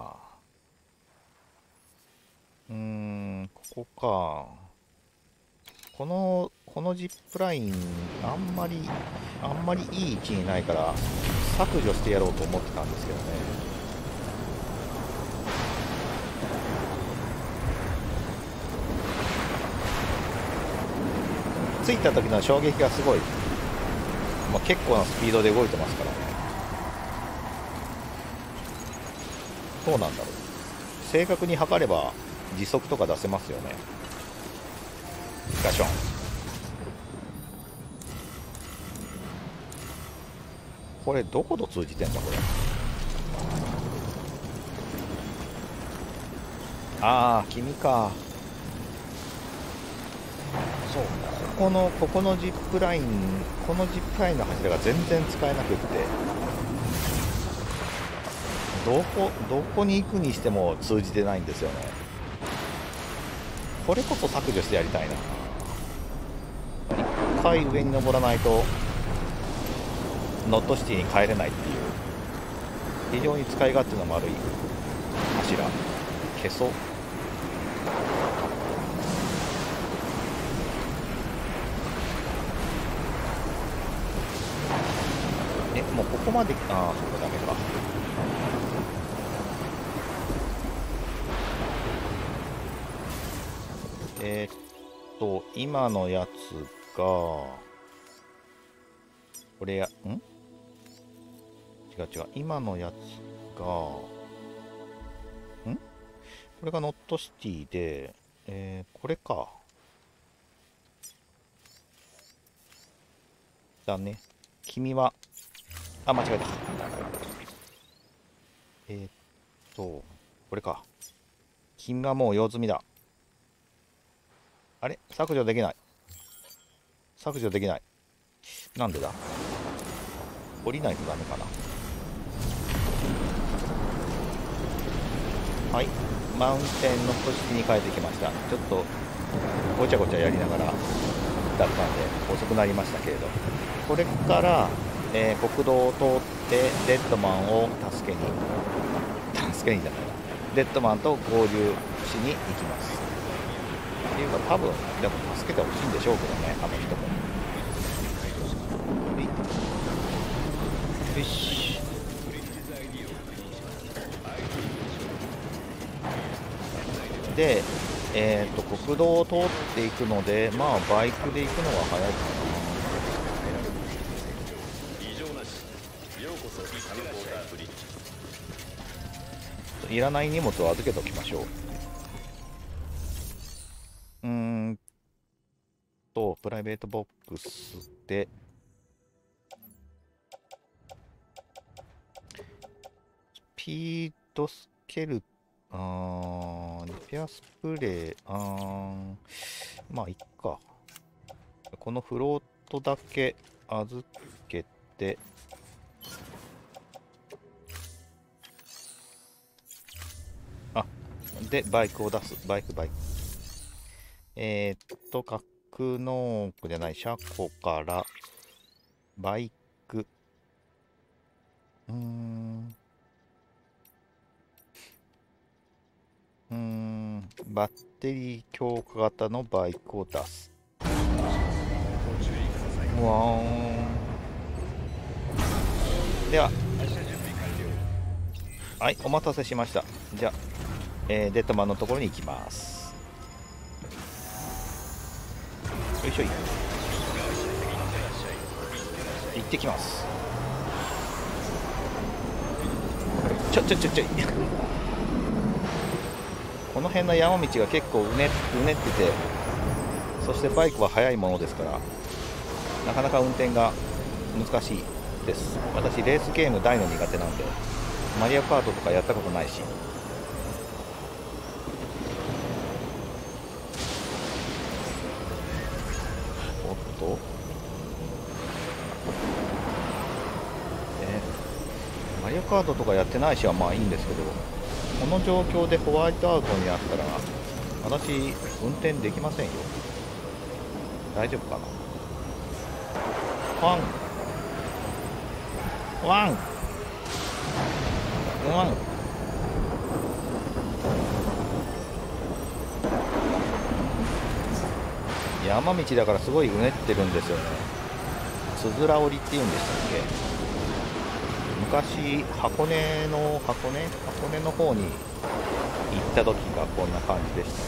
うーん、ここか。この、このジップライン、あんまり、あんまりいい位置にないから、削除してやろうと思ってたんですけどね。着いた時の衝撃がすごい。まあ、結構なスピードで動いてますからね。どうなんだろう。正確に測れば時速とか出せますよね。ガション。これどこと通じてんだこれ。ああ、君か。そう、ここのここのジップライン、このジップラインの柱が全然使えなくって、どこどこに行くにしても通じてないんですよね。これこそ削除してやりたいな。一回上に登らないとノットシティに帰れないっていう非常に使い勝手の悪い柱。消そう。え、もうここまで、ああ、そこダメか。えー、っと、今のやつが、これや、ん違う違う、今のやつが、んこれがノットシティで、えー、これか。だね。君は、あ、間違えた。えー、っと、これか。君はもう用済みだ。あれ？削除できない。削除できない。なんでだ？降りないとダメかな。はい。マウンテンの都市に帰ってきました。ちょっと、ごちゃごちゃやりながらだったんで、遅くなりましたけれど。これから、えー、国道を通ってデッドマンを助けに助けにじゃないなデッドマンと合流しに行きます。っていうか多分でも助けてほしいんでしょうけどね、あの人も。 よし。で、えー、と国道を通っていくので、まあバイクで行くのが早いかな。いらない荷物を預けておきましょう。うーんとプライベートボックスでスピードスケルあーリペアスプレーあーまあいっか。このフロートだけ預けて、あでバイクを出す。バイクバイクえー、っと格納庫じゃない車庫からバイクうーんうーんバッテリー強化型のバイクを出す。うわーん。でははいお待たせしました。じゃあ、えー、デッドマンのところに行きます。よいしょい行ってきます。ちょちょちょちょいこの辺の山道が結構うねうねってて、そしてバイクは速いものですからなかなか運転が難しいです。私レースゲーム大の苦手なんでマリオカートとかやったことないし。おっとえマリオカートとかやってないしはまあいいんですけど、この状況でホワイトアウトになったら私運転できませんよ。大丈夫かな。ワンワンワン山道だからすごいうねってるんですよね。つづら折りっていうんでしたっけ。昔箱根の箱根箱根の方に行った時がこんな感じでしたね。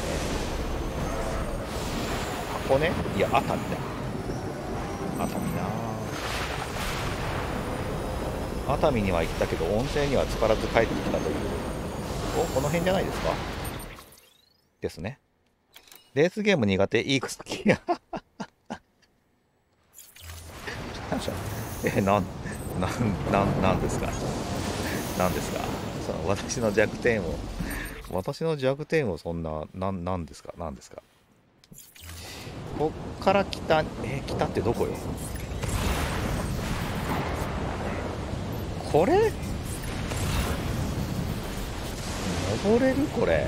箱根いや熱海だ。熱海な熱海には行ったけど温泉には浸からず帰ってきたという。おこの辺じゃないですかですね。レースゲーム苦手いい草木えなんなんなんなんですかなんですかその私の弱点を私の弱点をそんななんなんですかなんですか。こっから北え北ってどこよ。これ登れるこれ。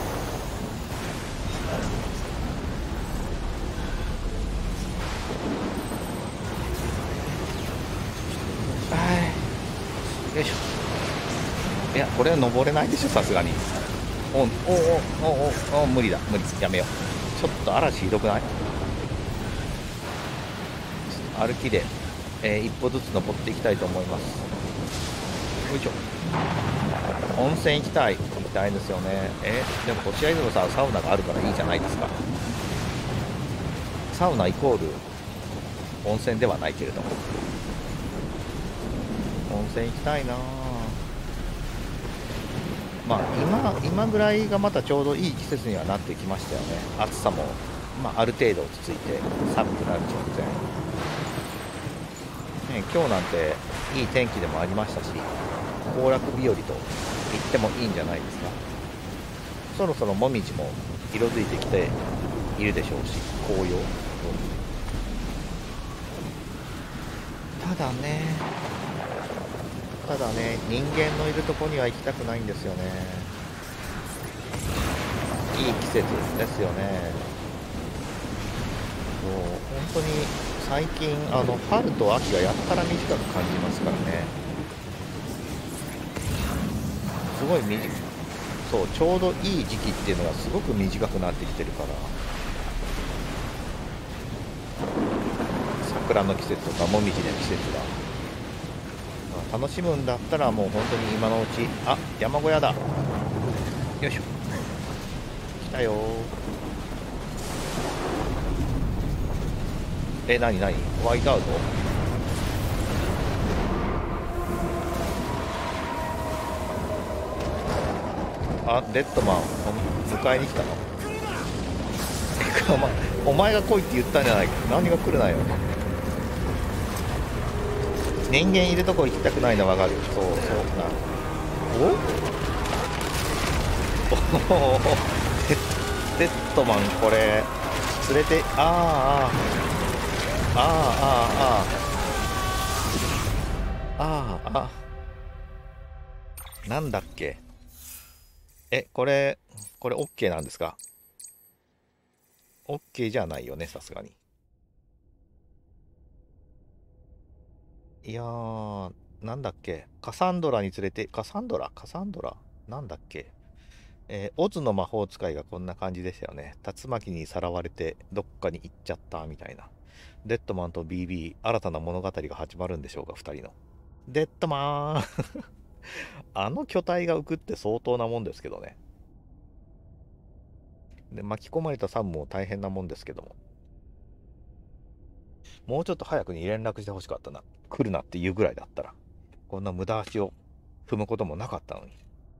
よいしょ。いやこれは登れないでしょさすがに。おおおおおお無理だ無理やめよう。ちょっと嵐ひどくない。歩きで、えー、一歩ずつ登っていきたいと思います。よいしょ。温泉行きたい行きたいですよね。えー、でも星合図のさサウナがあるからいいじゃないですか。サウナイコール温泉ではないけれども温泉行きたいな。まあ今今ぐらいがまたちょうどいい季節にはなってきましたよね。暑さも、まあ、ある程度落ち着いて寒くなる直前、ね、今日なんていい天気でもありましたし行楽日和と言ってもいいんじゃないですか。そろそろもみじも色づいてきているでしょうし紅葉、うん、ただねただね人間のいるとこには行きたくないんですよね。いい季節ですよね。そう本当に最近あの春と秋がやったら短く感じますからね。すごい短い。そうちょうどいい時期っていうのがすごく短くなってきてるから、桜の季節とかもみじの季節が楽しむんだったらもう本当に今のうち。あ、山小屋だ。よいしょ。来たよー。え、なになにホワイトアウト。あ、デッドマン迎えに来たの。お前、お前が来いって言ったんじゃない。何が来るなよ。人間いるとこ行きたくないの分かる。そうそうな。おおデッドマンこれ連れて、ああああああああああなんだっけ。え、これこれ OK なんですか。 OK じゃないよね、さすがに。いやー、なんだっけ、カサンドラに連れて、カサンドラカサンドラなんだっけ、えー、オズの魔法使いがこんな感じでしたよね。竜巻にさらわれてどっかに行っちゃったみたいな。デッドマンと ビービー、新たな物語が始まるんでしょうか、ふたりの。デッドマーンあの巨体が浮くって相当なもんですけどね。で、巻き込まれたサムも大変なもんですけども。もうちょっと早くに連絡してほしかったな。来るなっていうぐらいだったら。こんな無駄足を踏むこともなかったのに。よ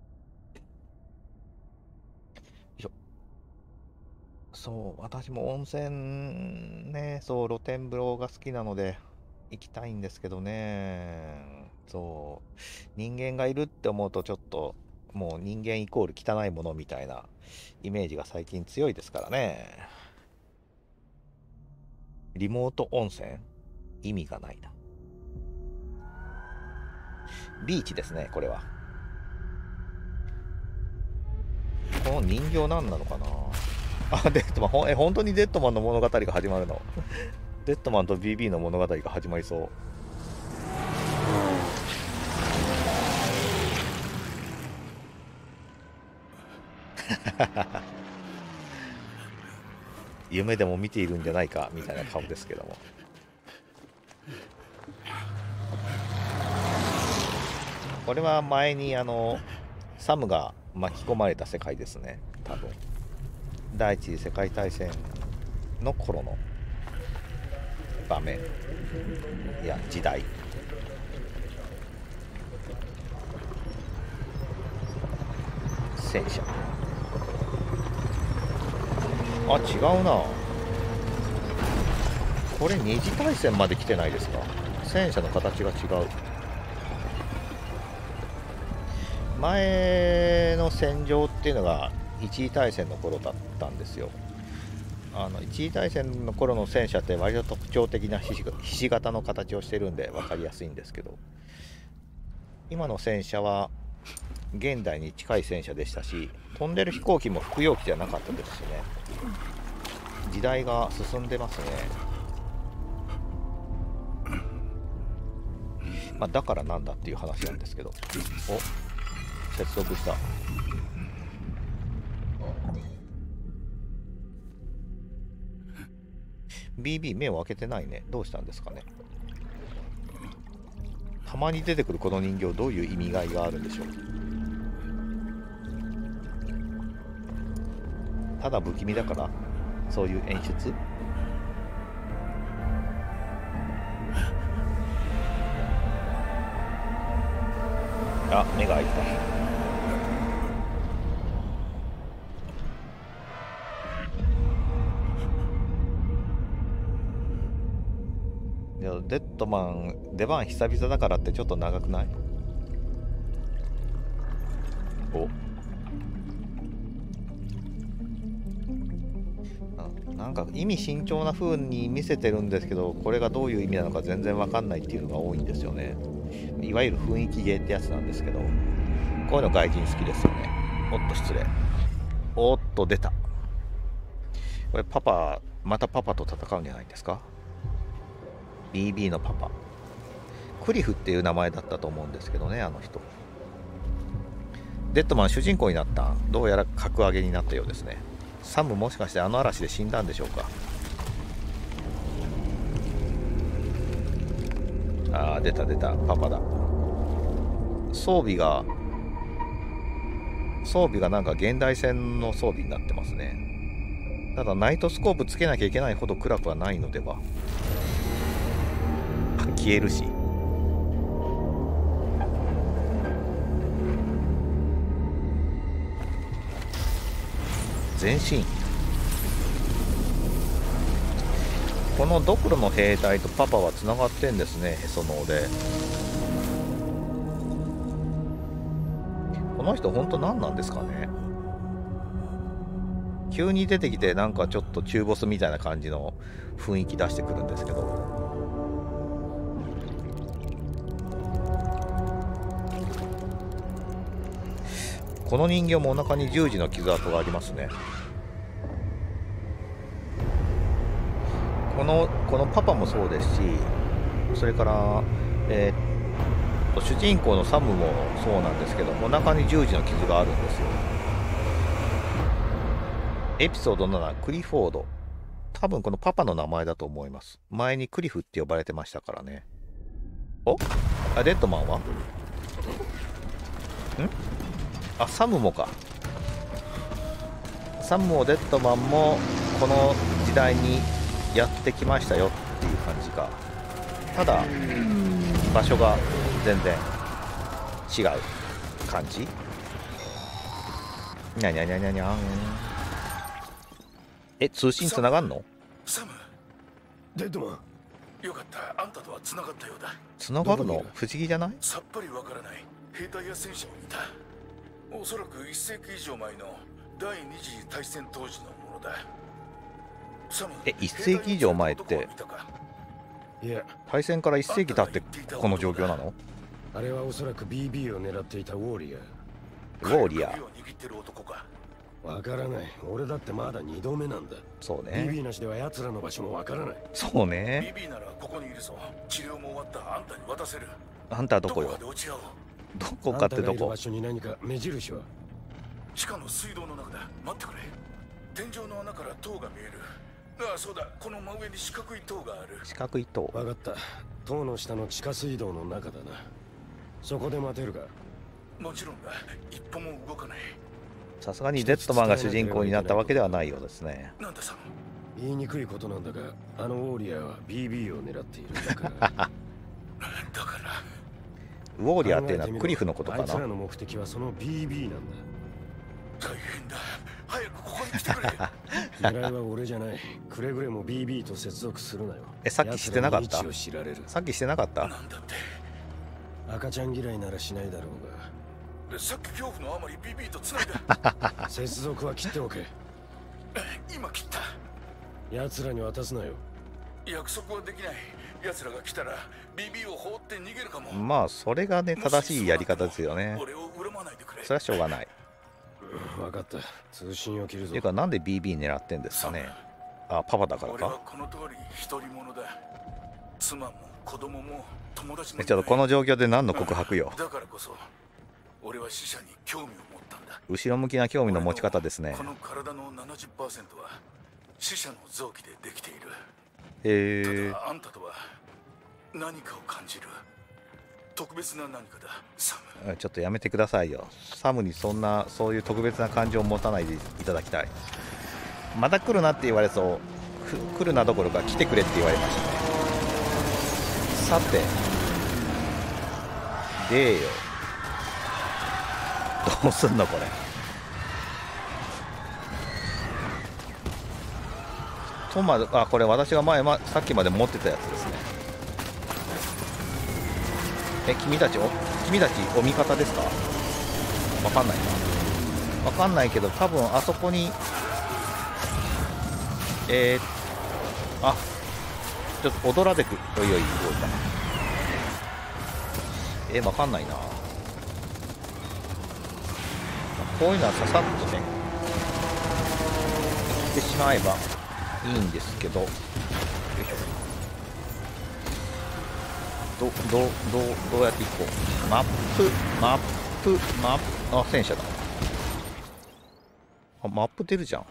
いしょ。そう、私も温泉ね、そう、露天風呂が好きなので行きたいんですけどね。そう、人間がいるって思うとちょっと、もう人間イコール汚いものみたいなイメージが最近強いですからね。リモート温泉意味がないな。ビーチですね、これは。この人形何なのかなあ、デッドマン、ほえ、本当にデッドマンの物語が始まるの。デッドマンと ビービー の物語が始まりそう。夢でも見ているんじゃないかみたいな顔ですけども。これは前にあのサムが巻き込まれた世界ですね、多分。第一次世界大戦の頃の場面、いや時代。戦車、あ、違うな。これ二次大戦まで来てないですか。戦車の形が違う。前の戦場っていうのが一次大戦の頃だったんですよ。あの一次大戦の頃の戦車って割と特徴的なひし形の形をしてるんで分かりやすいんですけど、今の戦車は現代に近い戦車でしたし、飛んでる飛行機も服用機じゃなかったですしね。時代が進んでますね。まあだからなんだっていう話なんですけど。お、接続した。ビービー 目を開けてないね。どうしたんですかね。たまに出てくるこの人形、どういう意味合いがあるんでしょう。ただ不気味だからそういう演出。あ、目が開いた。いや、デッドマン出番久々だからってちょっと長くない？お、なんか意味慎重な風に見せてるんですけど、これがどういう意味なのか全然わかんないっていうのが多いんですよね。いわゆる雰囲気芸ってやつなんですけど、こういうの外人好きですよね。おっと失礼。おっと出た。これパパ、またパパと戦うんじゃないんですか。 ビービー のパパ、クリフっていう名前だったと思うんですけどね、あの人。デッドマン主人公になった。どうやら格上げになったようですね。サムもしかしてあの嵐で死んだんでしょうか。ああ、出た出た、パパだ。 装備が装備がなんか現代戦の装備になってますね。ただナイトスコープつけなきゃいけないほど暗くはないのでは。消えるし。前進。このドクロの兵隊とパパはつながってんですね、へその緒で。この人本当何なんですかね。急に出てきてなんかちょっと中ボスみたいな感じの雰囲気出してくるんですけど、この人形もお腹に十字の傷跡がありますね。このこのパパもそうですし、それから、えー、主人公のサムもそうなんですけど、お腹に十字の傷があるんですよ。エピソードなな、クリフォード。多分このパパの名前だと思います。前にクリフって呼ばれてましたからね。おあ、デッドマンはんあ、サムもか。サムもデッドマンもこの時代にやってきましたよっていう感じか。ただ場所が全然違う感じ。にゃにゃにゃにゃにゃん。え、通信つながんの？ サム、 デッドマン、 よかった。あんたとはつながったようだ。 つながるの不思議じゃない？ さっぱりわからない兵隊や戦車もいた。おそらくいっ世紀以上前の第二次大戦当時のものだ。サム、 え、いっ世紀以上前っていや、 大戦からいっ世紀経ってこの状況なの？ あれはおそらく ビービー を狙っていたウォーリア。 ウォーリア彼が首を握ってる男か。 わからない。俺だってまだにどめなんだ。 そうビービね。 ー なしでは奴らの場所もわからない。 そうね。 ビービーならここにいるぞ。治療も終わったあんたに渡せる。 あんたはどこよどこかで落ち合おう。 どこかってどこ？ あんたがいる場所に何か目印は？ 地下の水道の中だ。待ってくれ。天井の穴から塔が見える。ああ、そうだ。この真上に四角い塔がある。 四角い塔。 わかった。塔の下の地下水道の中だな。そこで待てるか？ もちろんだ。一歩も動かない。 さすがにデッドマンが主人公になったわけではないようですね。 なんだサム。 言いにくいことなんだが、あのウォーリアは ビービー を狙っているんだから。だからウォーリアーっていうのはクリフのことかあいつらな。 の目的はその ビービー なんだ。 大変だ。早くここに来てくれ。 狙いは俺じゃない。くれぐれも ビービー と接続するなよ。 え、さっきしてなかった奴らの位置を知られる。 さっきしてなかったなんだって。 赤ちゃん嫌いならしないだろうが。 さっき恐怖のあまり ビービー と繋いだ。 接続は切っておけ。 今切った。 奴らに渡すなよ。 約束はできない。奴らが来たら ビービー を放って逃げるかも。 まあそれがね正しいやり方ですよね。 俺を恨まないでくれ。 それはしょうがない。 分かった。通信を切るぞ。 ていうかなんで ビービー 狙ってんですかね。あ、パパだから俺はか。 この通り独り者だ。妻も子供も友達もえ、ちょっとこの状況で何の告白よ。 だからこそ俺は死者に興味を持ったんだ。 後ろ向きな興味の持ち方ですね。 この体の ななじゅっパーセント は死者の臓器でできている。 へえ。 ただあんたとは何かを感じる。特別な何かだ、サム。 ちょっとやめてくださいよ。サムにそんなそういう特別な感情を持たないでいただきたい。また来るなって言われそう。来るなどころか来てくれって言われましたね。さてでよ、どうすんのこれ。とまで、あ、これ私が前、ま、さっきまで持ってたやつですね。え、君たちお君たちお味方ですか？わかんないな。わかんないけど多分あそこにえー、あ、ちょっと踊らでくおいおい動いた。え、わかんないな。こういうのはささっとね言ってしまえばいいんですけど、よいしょ。どどどどうやっていこう。マップマップマップ、あ、戦車だ。あ、マップ出るじゃん。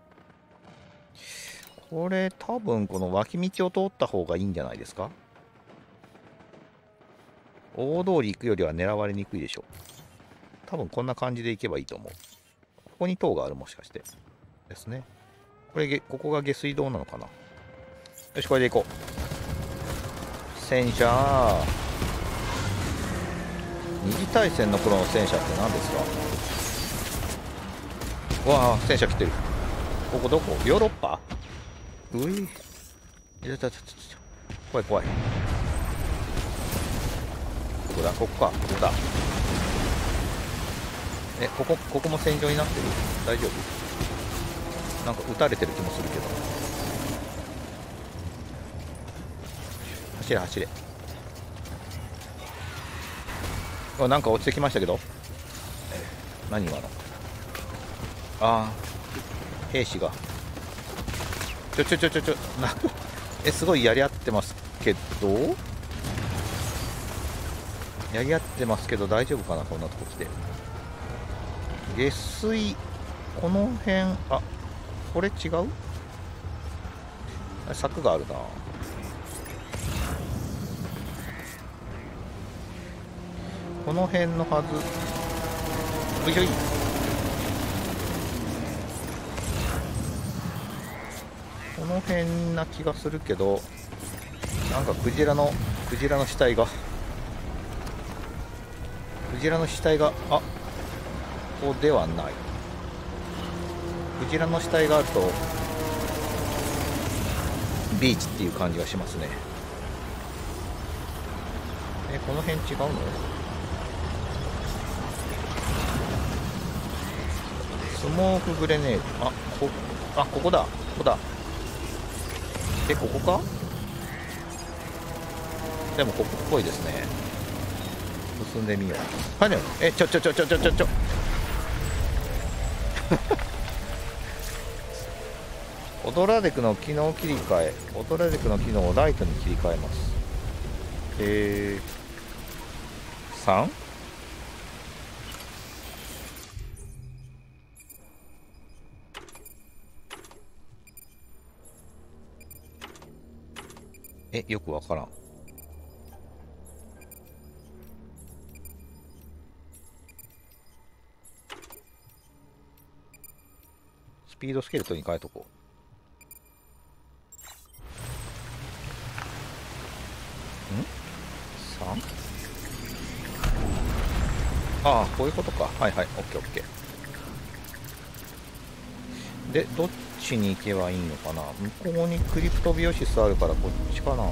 これ多分この脇道を通った方がいいんじゃないですか。 大通り行くよりは狙われにくいでしょ。多分こんな感じで行けばいいと思う。ここに塔がある、もしかしてですね。これここが下水道なのかな。よし、これで行こう。戦車。二次大戦の頃の戦車って何ですか。わあ、戦車来てる。ここどこ？ヨーロッパ？うい。いやちょちょちょちょ。怖い怖い。ここだ、ここか、ここだ。え、ここ、ここも戦場になってる？大丈夫？なんか撃たれてる気もするけど。走れ走れ。あ、なんか落ちてきましたけど。何今の。ああ、兵士が。ちょちょちょちょちょ、なんか、え、すごいやり合ってますけど。やり合ってますけど大丈夫かな、こんなとこ来て。下水、この辺、あ、これ違う？柵があるな。この辺のはず。よいしょい。この辺な気がするけど、なんかクジラのクジラの死体がクジラの死体があ、ここではない。クジラの死体があるとビーチっていう感じがしますね。え、この辺違うの？スモークグレネード。あ、こ、あ、ここだ。ここだ。え、ここか？でもここっぽいですね。進んでみよう。はいね。え、ちょちょちょちょちょちょちょ。オドラデクの機能切り替え。オドラデクの機能をライトに切り替えます。えー、さん？え、よくわからん。スピードスケルトンに変えとこう。ん ?さん？ ああ、こういうことか。はいはい、オッケーオッケー。で、どっちに行けばいいのかな。向こうにクリプトビオシスあるからこっちかな。も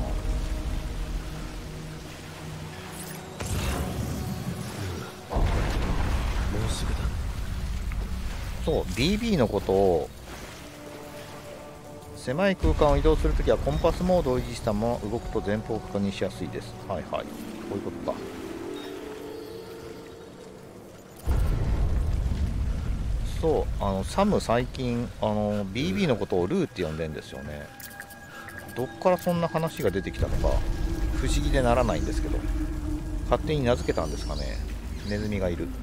うすぐだ。 そう、ビービー のことを、狭い空間を移動するときはコンパスモードを維持したまま動くと前方を確認しやすいです。はいはい、こういうことか。そう、あのサム最近あの ビービー のことをルーって呼んでんですよね。どっからそんな話が出てきたのか不思議でならないんですけど、勝手に名付けたんですかね。ネズミがいる。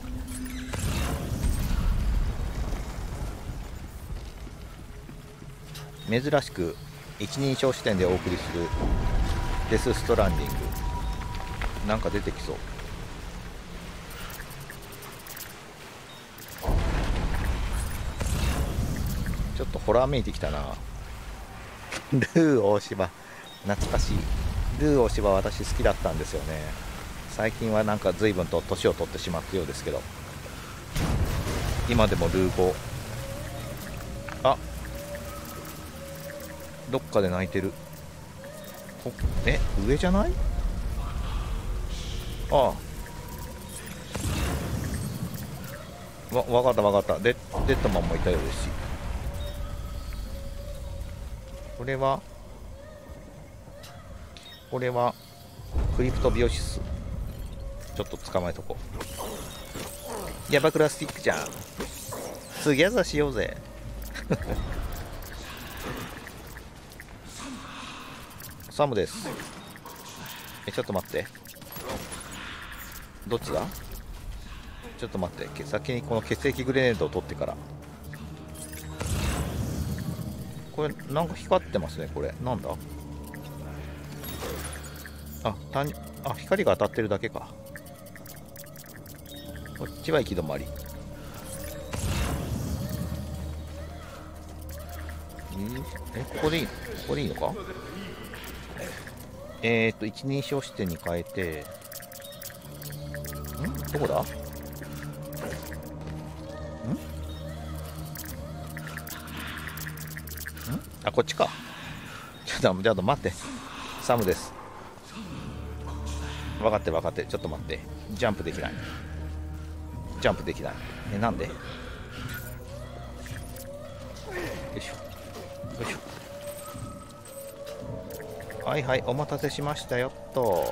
珍しく一人称視点でお送りするデスストランディング。なんか出てきそう。ちょっとホラーめいてきたな。ルー大柴、懐かしい。ルー大柴、私好きだったんですよね。最近はなんか随分と年を取ってしまったようですけど、今でもルー語。あ、どっかで泣いてる。こえ、上じゃない？ああ、わ、わかったわかった。デッ、デッドマンもいたようですし。これはこれはクリプトビオシス。ちょっと捕まえとこう。ヤバクラスティックじゃん。すげえざしようぜ。サムです。え、ちょっと待って。どっちだ？ちょっと待って。先にこの血液グレネードを取ってから。これなんか光ってますね。これなんだ？あ、単あ、光が当たってるだけか。こっちは行き止まり。え、ここでいいの？ここでいいのか？えーっと、一人称視点に変えて、ん？どこだ？ん？あ、こっちか。ちょっと、ちょっと待って。サムです。分かって分かって。ちょっと待って。ジャンプできない。ジャンプできない。え、なんで？よいしょ。よいしょ。はいはい、お待たせしましたよっと。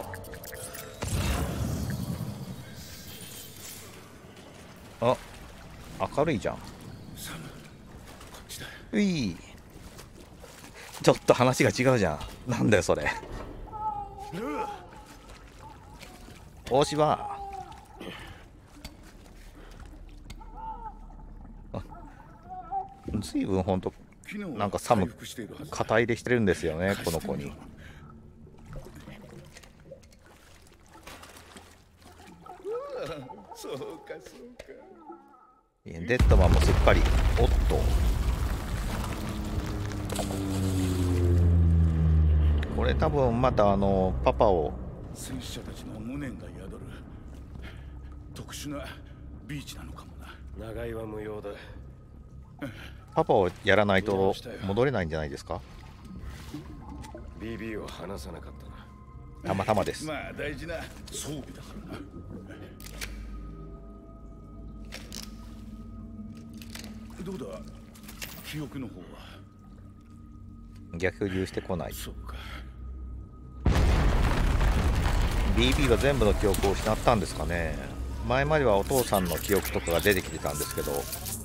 あ、明るいじゃん。うい。ちょっと話が違うじゃん。なんだよそれ。大芝。ずいぶんほんとなんか寒く肩入れしてるんですよね、この子に。 そうかそうか。 デッドマンもすっかり。おっと、これ多分またあのパパを戦死者たちの無念が宿る特殊なビーチなのかもな。 長居は無用だ。 パパをやらないと戻れないんじゃないですか。 ビービー を離さなかったな。 たまたまです。 まあ大事な装備だからな。どうだ記憶の方は。 逆流してこない。 そうか。 ビービー は全部の記憶を失ったんですかね。前まではお父さんの記憶とかが出てきてたんですけど、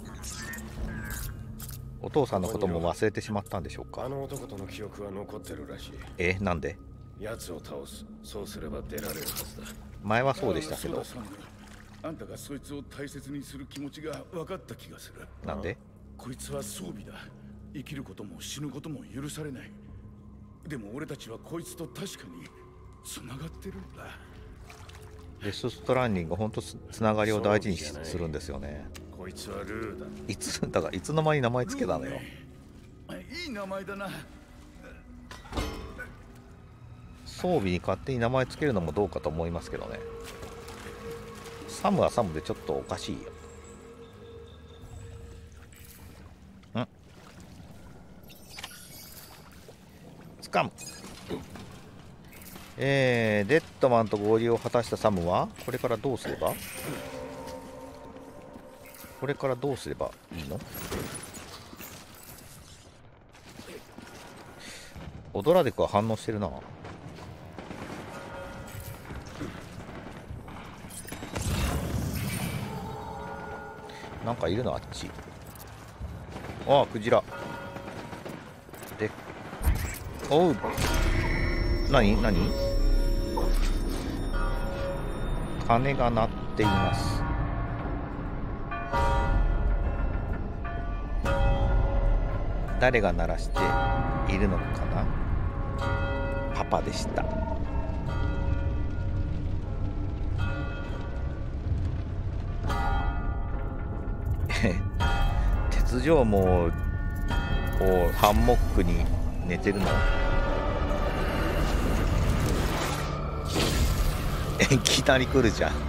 お父さんのことも忘れてしまったんでしょうか。 あの男との記憶は残ってるらしい。 え、なんで？ 奴を倒す。そうすれば出られるはずだ。 前はそうでしたけど。 あんたがそいつを大切にする気持ちが分かった気がする。 なんで？ こいつは装備だ。生きることも死ぬことも許されない。でも俺たちはこいつと確かにつながってるんだ。 デス・ストランディング、本当つながりを大事にするんですよね。 こいつはルーだ。 いつだからいつの間に名前つけたのよ。 いい名前だな。 装備に勝手に名前つけるのもどうかと思いますけどね。サムはサムでちょっとおかしいよ。ん？つかむ。えー、デッドマンと合流を果たしたサムはこれからどうすればこれからどうすればいいの？オドラデクは反応してるな。なんかいるのあっち。ああ、クジラ。で、おう。何何？鐘が鳴っています。誰が鳴らしているのかな？パパでした。鉄条網をハンモックに寝てるの？いきなり来るじゃん。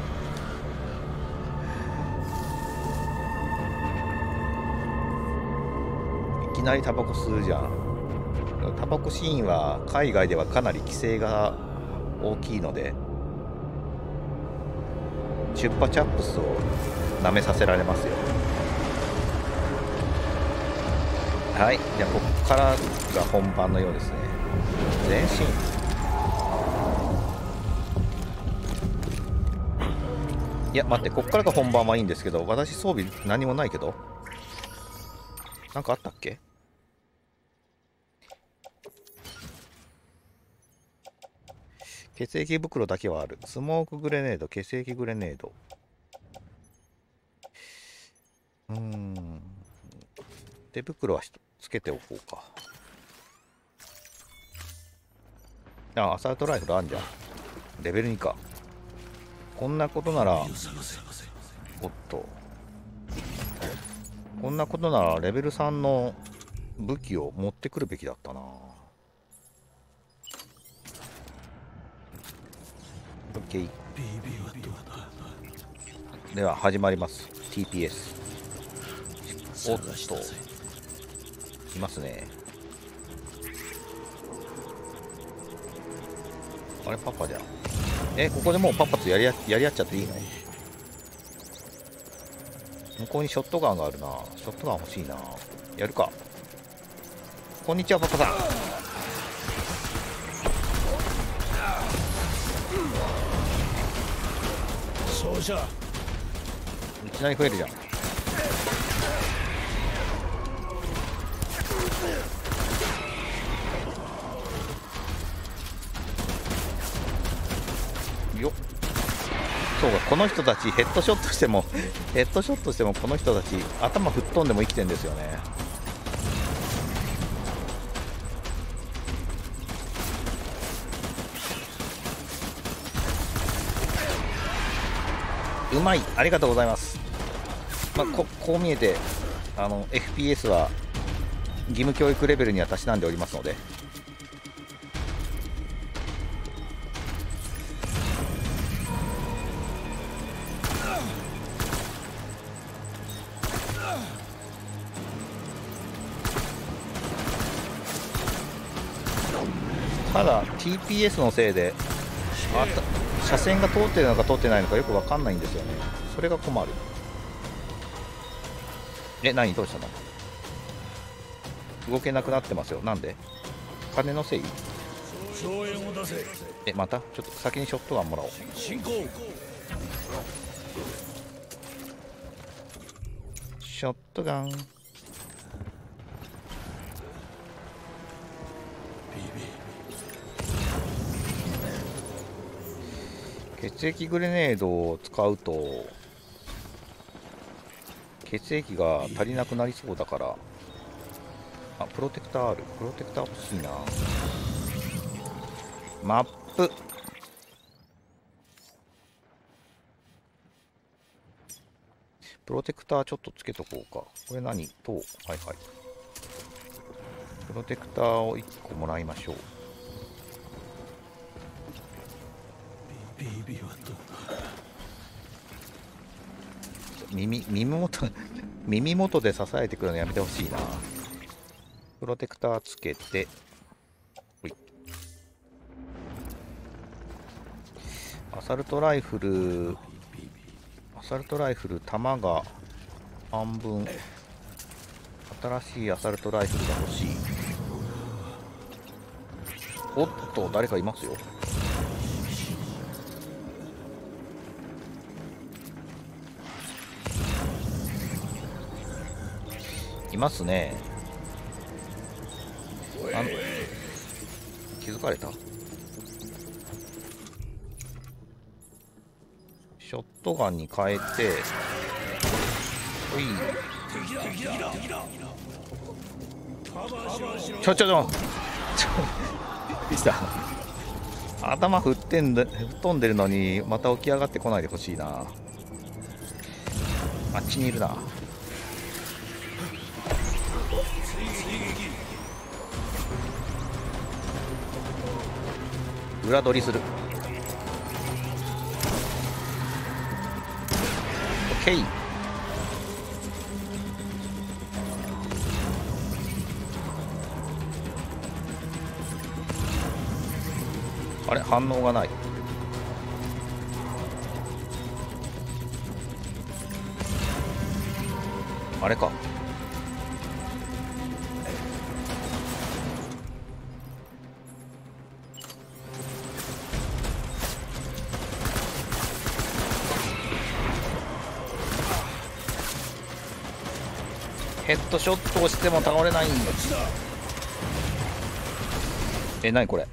いきなりタバコ吸うじゃん。タバコシーンは海外ではかなり規制が大きいので、チュッパチャップスを舐めさせられますよ。はい、じゃあここからが本番のようですね。全身いや待って、こっからが本番はいいんですけど、私装備何もないけど、なんかあったっけ？血液袋だけはある。スモークグレネード、血液グレネード。うーん。手袋はつけておこうか。あ、アサルトライフルあんじゃん。 レベルにか。こんなことなら、おっと、こんなことならレベルさんの武器を持ってくるべきだったな。OK。では始まります。 ティーピーエス。 おっといますね。あれパパじゃん。え、ここでもうパパとやりややり合っちゃっていいの？向こうにショットガンがあるな。ショットガン欲しいな。やるか。こんにちはパパさん。 そうじゃ。 いきなり増えるじゃん。よっ。そうか、この人たちヘッドショットしてもヘッドショットしてもこの人たち頭吹っ飛んでも生きてんですよね。うまい、ありがとうございます。まあ、こ, こう見えてあの エフピーエス は義務教育レベルにはたしなんでおりますので。ただ ティーピーエス のせいであた車線が通ってるのか通ってないのかよく分かんないんですよね。それが困る。え、何どうしたの？動けなくなってますよ。なんで？金のせい？え、またちょっと先にショットガンもらおう。ショットガン。血液グレネードを使うと血液が足りなくなりそうだから。あ、プロテクターある。プロテクター欲しいな。マップ。プロテクターちょっとつけとこうか。これ何？と、はいはい。プロテクターをいっこもらいましょう。耳、耳元、耳元で支えてくるのやめてほしいな。プロテクターつけて、ほい。アサルトライフル、アサルトライフル、弾が半分。新しいアサルトライフルが欲しい。おっと、誰かいますよ。いますね。あの気づかれた？ショットガンに変えて、おい。ちょちょちょ。びっくりした。頭振ってんだ、吹っ飛んでるのにまた起き上がってこないでほしいな。あっちにいるな。裏取りする。オッケー。あれ、反応がない。あれか。ヘッドショットをしても倒れないんだ。え、なにこれ。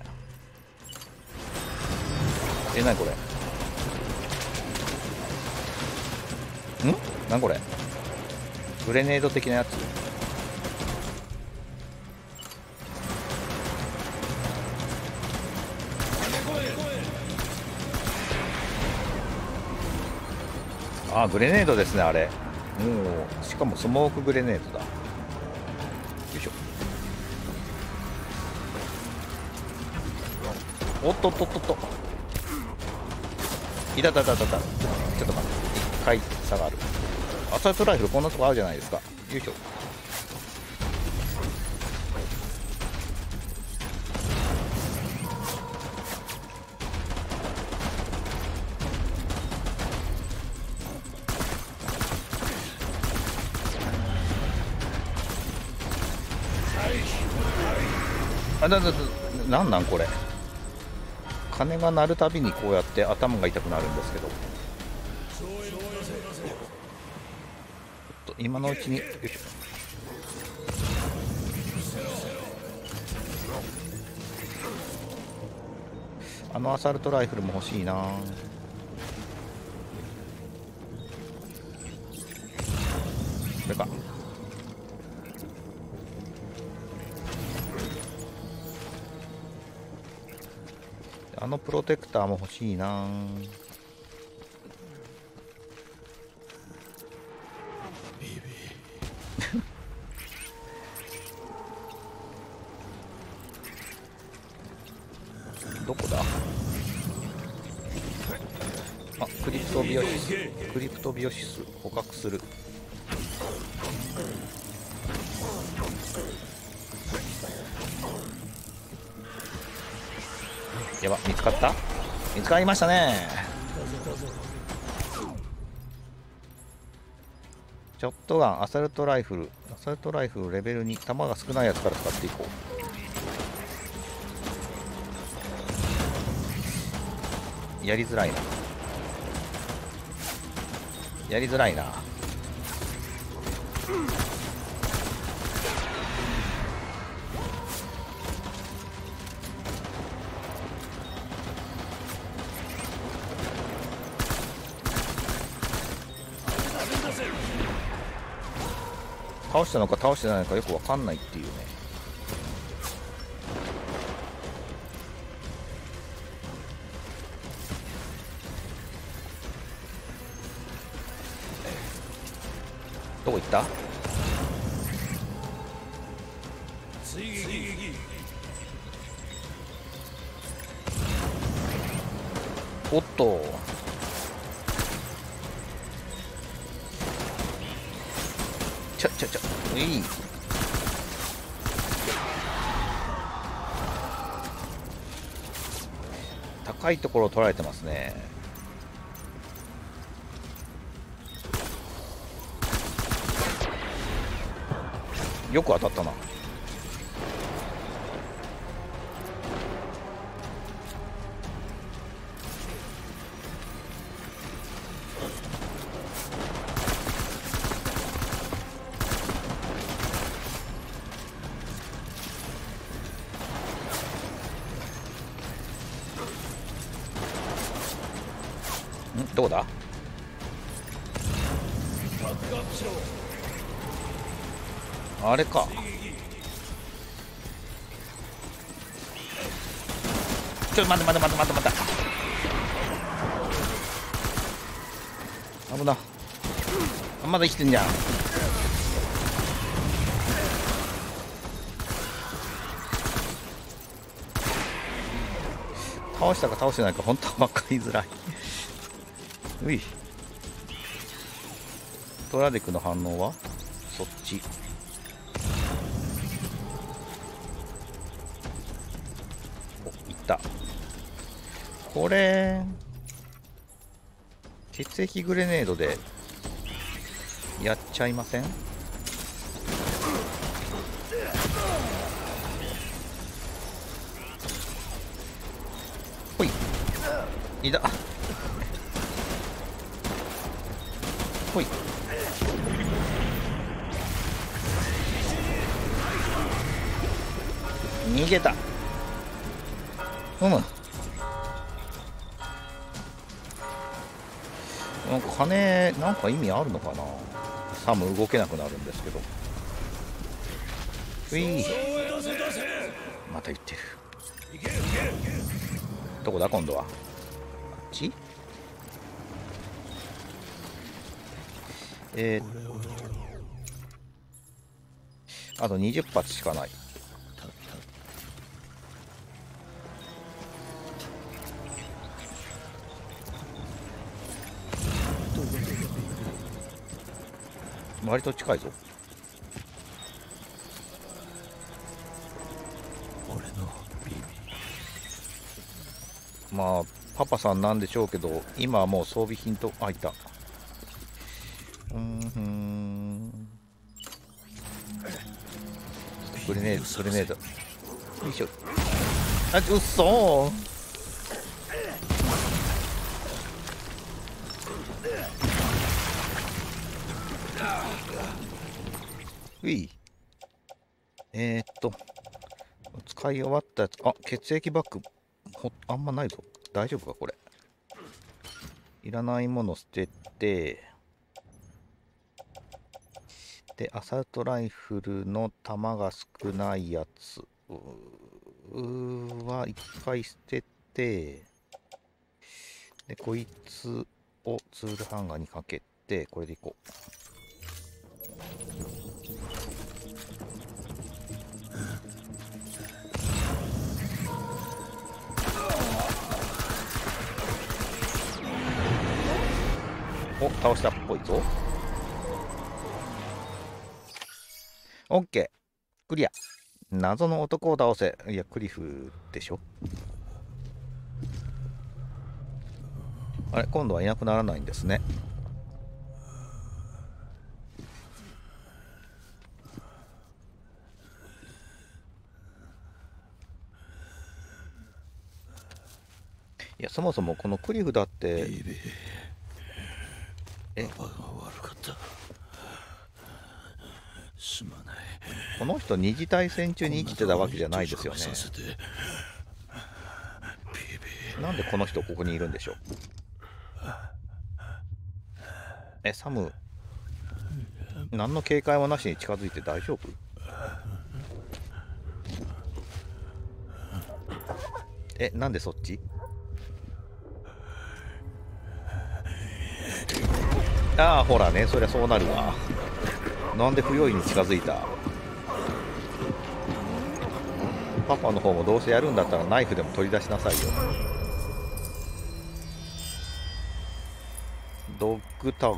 え、なにこれ。ん？なにこれ。グレネード的なやつ。 あ、グレネードですね、あれ。もうしかもスモークグレネードだ。よいしょ。おっとっとっとっと。いたたたたた。ちょっと待って、一回下がる。アサルトライフルこんなとこあるじゃないですか。よいしょ。あ、だだだ、なんなんこれ。鐘が鳴るたびにこうやって頭が痛くなるんですけど、ちょっと今のうちに、よいしょ。あのアサルトライフルも欲しいな。これか。あのプロテクターも欲しいな。どこだ。あ、クリプトビオシス、クリプトビオシス捕獲する。やば、見つかった。見つかりましたね。ショットガン、アサルトライフル、アサルトライフルレベルに弾が少ないやつから使っていこう。やりづらいな。やりづらいな。倒したのか倒してないのかよくわかんないっていうね。どこ行った？おっと。ちょちょちょ、いい。高いところを取られてますね。よく当たったな。ん、どこだ？あれか。ちょっと待って待って待って待って待って。危な。あ、まだ生きてんじゃん。倒したか倒してないか本当は分かりづらい。うい。トラデクの反応はそっち。お、いった。これ血液グレネードでやっちゃいません？ほい。いた。ほい。逃げた。うむ。なんか羽なんか意味あるのかな。サム動けなくなるんですけど。うい。また言ってる。どこだ今度は。あっち？ えー、あとにじゅっ発しかない。割と近いぞ。まあパパさんなんでしょうけど、今はもう装備品と、あ、いた。うーん、グレネード、グレネード。よいしょ。あ、うっそー。うい。えー、っと、使い終わったやつ、あ、血液バッグ、ほあんまないぞ。大丈夫か、これ。いらないもの捨てて、で、アサルトライフルの弾が少ないやつは一回捨てて、で、こいつをツールハンガーにかけて、これでいこう。お、倒したっぽいぞ。オッケー、クリア。謎の男を倒せ。いや、クリフでしょ。あれ、今度はいなくならないんですね。いや、そもそもこのクリフだってえパパが悪かった。すまない。 この人二次大戦中に生きてたわけじゃないですよね。なんでこの人ここにいるんでしょう。え、サム何の警戒もなしに近づいて大丈夫？え、なんでそっち？ああ、ほらね、そりゃそうなるわ。なんで不用意に近づいた？パパの方もどうせやるんだったらナイフでも取り出しなさいよ。ドッグタグ。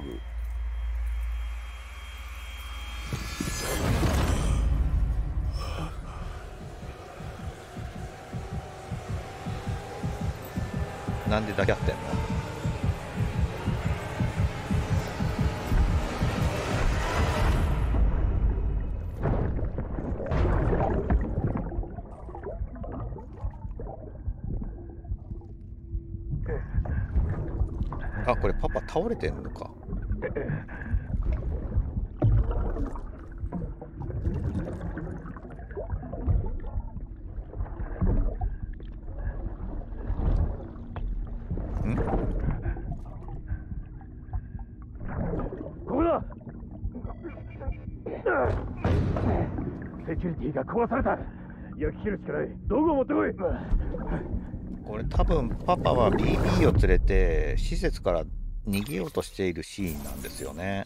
なんで抱き合ってんの？あ、これパパ倒れてんのか。ん？ ここだ。セキュリティが壊された。焼き切るしかない。道具を持ってこい。 これ多分パパは ビービー を連れて施設から逃げようとしているシーンなんですよね。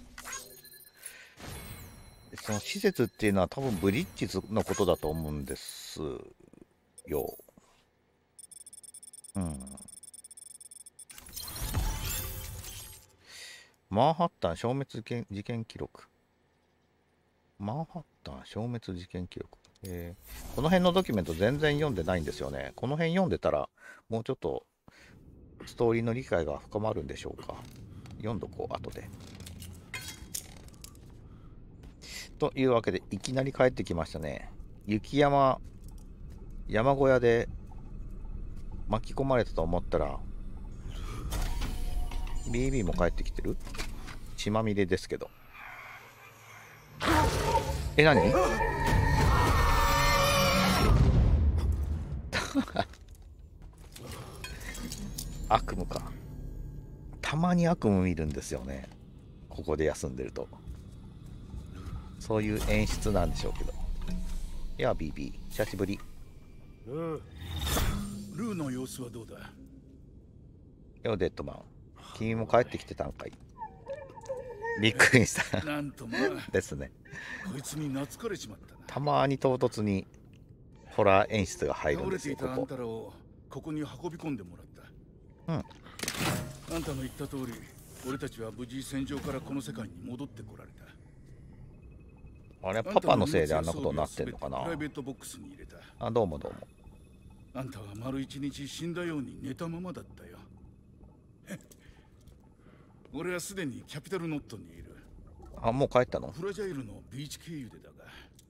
その施設っていうのは多分ブリッジズのことだと思うんですよ。うん。マンハッタン消滅事件、事件記録。マンハッタン消滅事件記録。えー、この辺のドキュメント全然読んでないんですよね。この辺読んでたらもうちょっとストーリーの理解が深まるんでしょうか。読んどこう、後で。というわけでいきなり帰ってきましたね。雪山山小屋で巻き込まれたと思ったら ビービー も帰ってきてる。血まみれですけど。え、何？悪夢か。たまに悪夢見るんですよね、ここで休んでると。そういう演出なんでしょうけど。いや ビービー 久しぶり。 ルーの様子はどうだ？ よデッドマン、君も帰ってきてたんかい。 びっくりしたなんとまあですね。 こいつに懐かれちまったな。 たまに唐突にホラー演出が入るん倒れてですよここ。 いたあんたらをここに運び込んでもらった。 うん。 あんたの言った通り、俺たちは無事戦場からこの世界に戻ってこられた。 あれパパのせいであんなことになってんのかな。 プライベートボックスに入れた。 あ、どうもどうも。 あんたは丸一日死んだように寝たままだったよ。俺はすでにキャピタルノットにいる。 あ、もう帰ったの？ フラジャイルのビーチ経由でだが。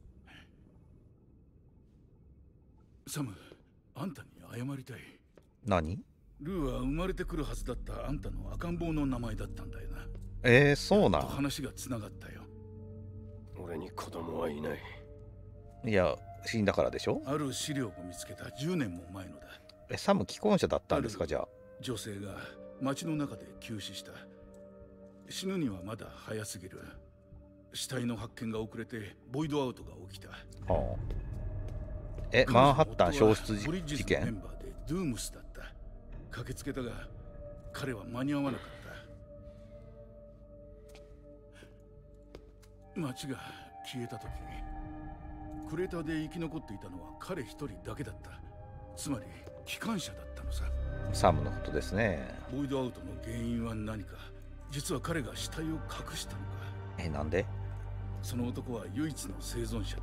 サム、あんたに謝りたい。 何？ ルーは生まれてくるはずだったあんたの赤ん坊の名前だったんだよな。 えー、そうなとん？ 話がつながったよ。 俺に子供はいない。 いや、死んだからでしょ。 ある資料を見つけたじゅうねんも前のだ。 え、サム既婚者だったんですか？じゃあ女性が街の中で急死した。死ぬにはまだ早すぎる。死体の発見が遅れてボイドアウトが起きた。 はあ、え、マンハッタン消失ブリッジ事ズのメ件？ ンバーでドゥームスだった。駆けつけたが彼は間に合わなかった。街が消えた時、クレーターで生き残っていたのは彼一人だけだった。つまり機関車だったのさ。 サムのことですね。 ボイドアウトの原因は何か。実は彼が死体を隠したのか。 え、なんで？ その男は唯一の生存者だ。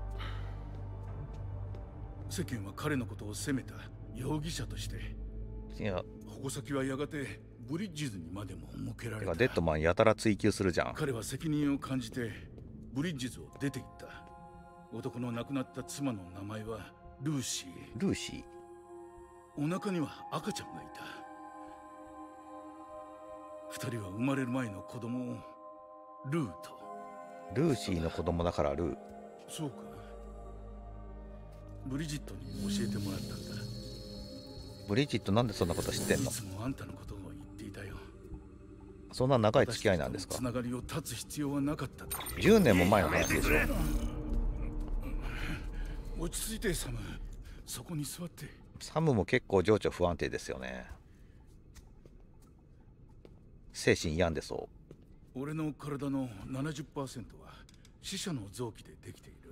世間は彼のことを責めた。容疑者として。 いや、 矛先はやがてブリッジズにまでも向けられた。 てかデッドマンやたら追求するじゃん。 彼は責任を感じてブリッジズを出て行った。男の亡くなった妻の名前はルーシー。 ルーシお腹には赤ちゃんがいた。二人は生まれる前の子供をルーと。 ー。ルーシーの子供だからルー。 そうか。ブリジットに教えてもらったんだ。 ブリジットなんでそんなこと知ってんの？ いつもあんたのことを言っていたよ。 そんな長い付き合いなんですか？ つながりを断つ必要はなかったと。 じゅうねんも前の話でしょ。 落ち着いてサム。そこに座って。 サムも結構情緒不安定ですよね。精神病んでそう。俺の体の ななじゅっパーセント は死者の臓器でできている。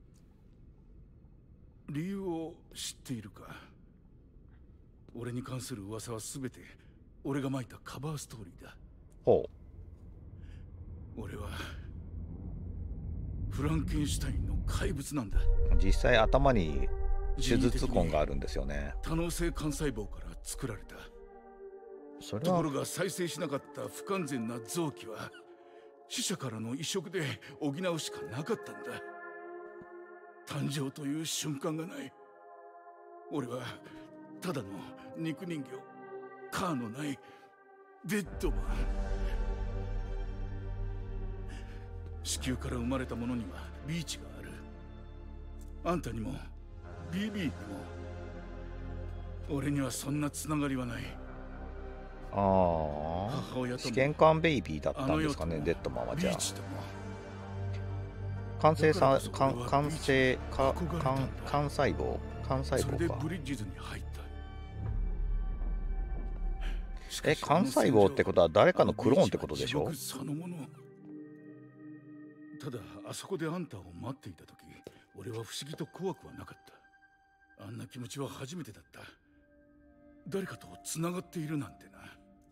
理由を知っているか？俺に関する噂は全て俺がまいたカバーストーリーだ。 ほう。俺はフランケンシュタインの怪物なんだ。 実際頭に手術痕があるんですよね。 多能性幹細胞から作られた。 それはところが再生しなかった不完全な臓器は死者からの移植で補うしかなかったんだ。誕生という瞬間がない。俺はただの肉人形、カーのないデッドマン。子宮から生まれた者にはビーチがある。あんたにも ビービー にも。俺にはそんなつながりはない。 ああ、試験管ベイビーだったんですかね、デッドマンは。じゃあ完成さ完完成か幹幹細胞幹細胞か。え、幹細胞ってことは誰かのクローンってことでしょ？ ただあそこであんたを待っていた時、俺は不思議と怖くはなかった。あんな気持ちは初めてだった。誰かとつながっているなんてな。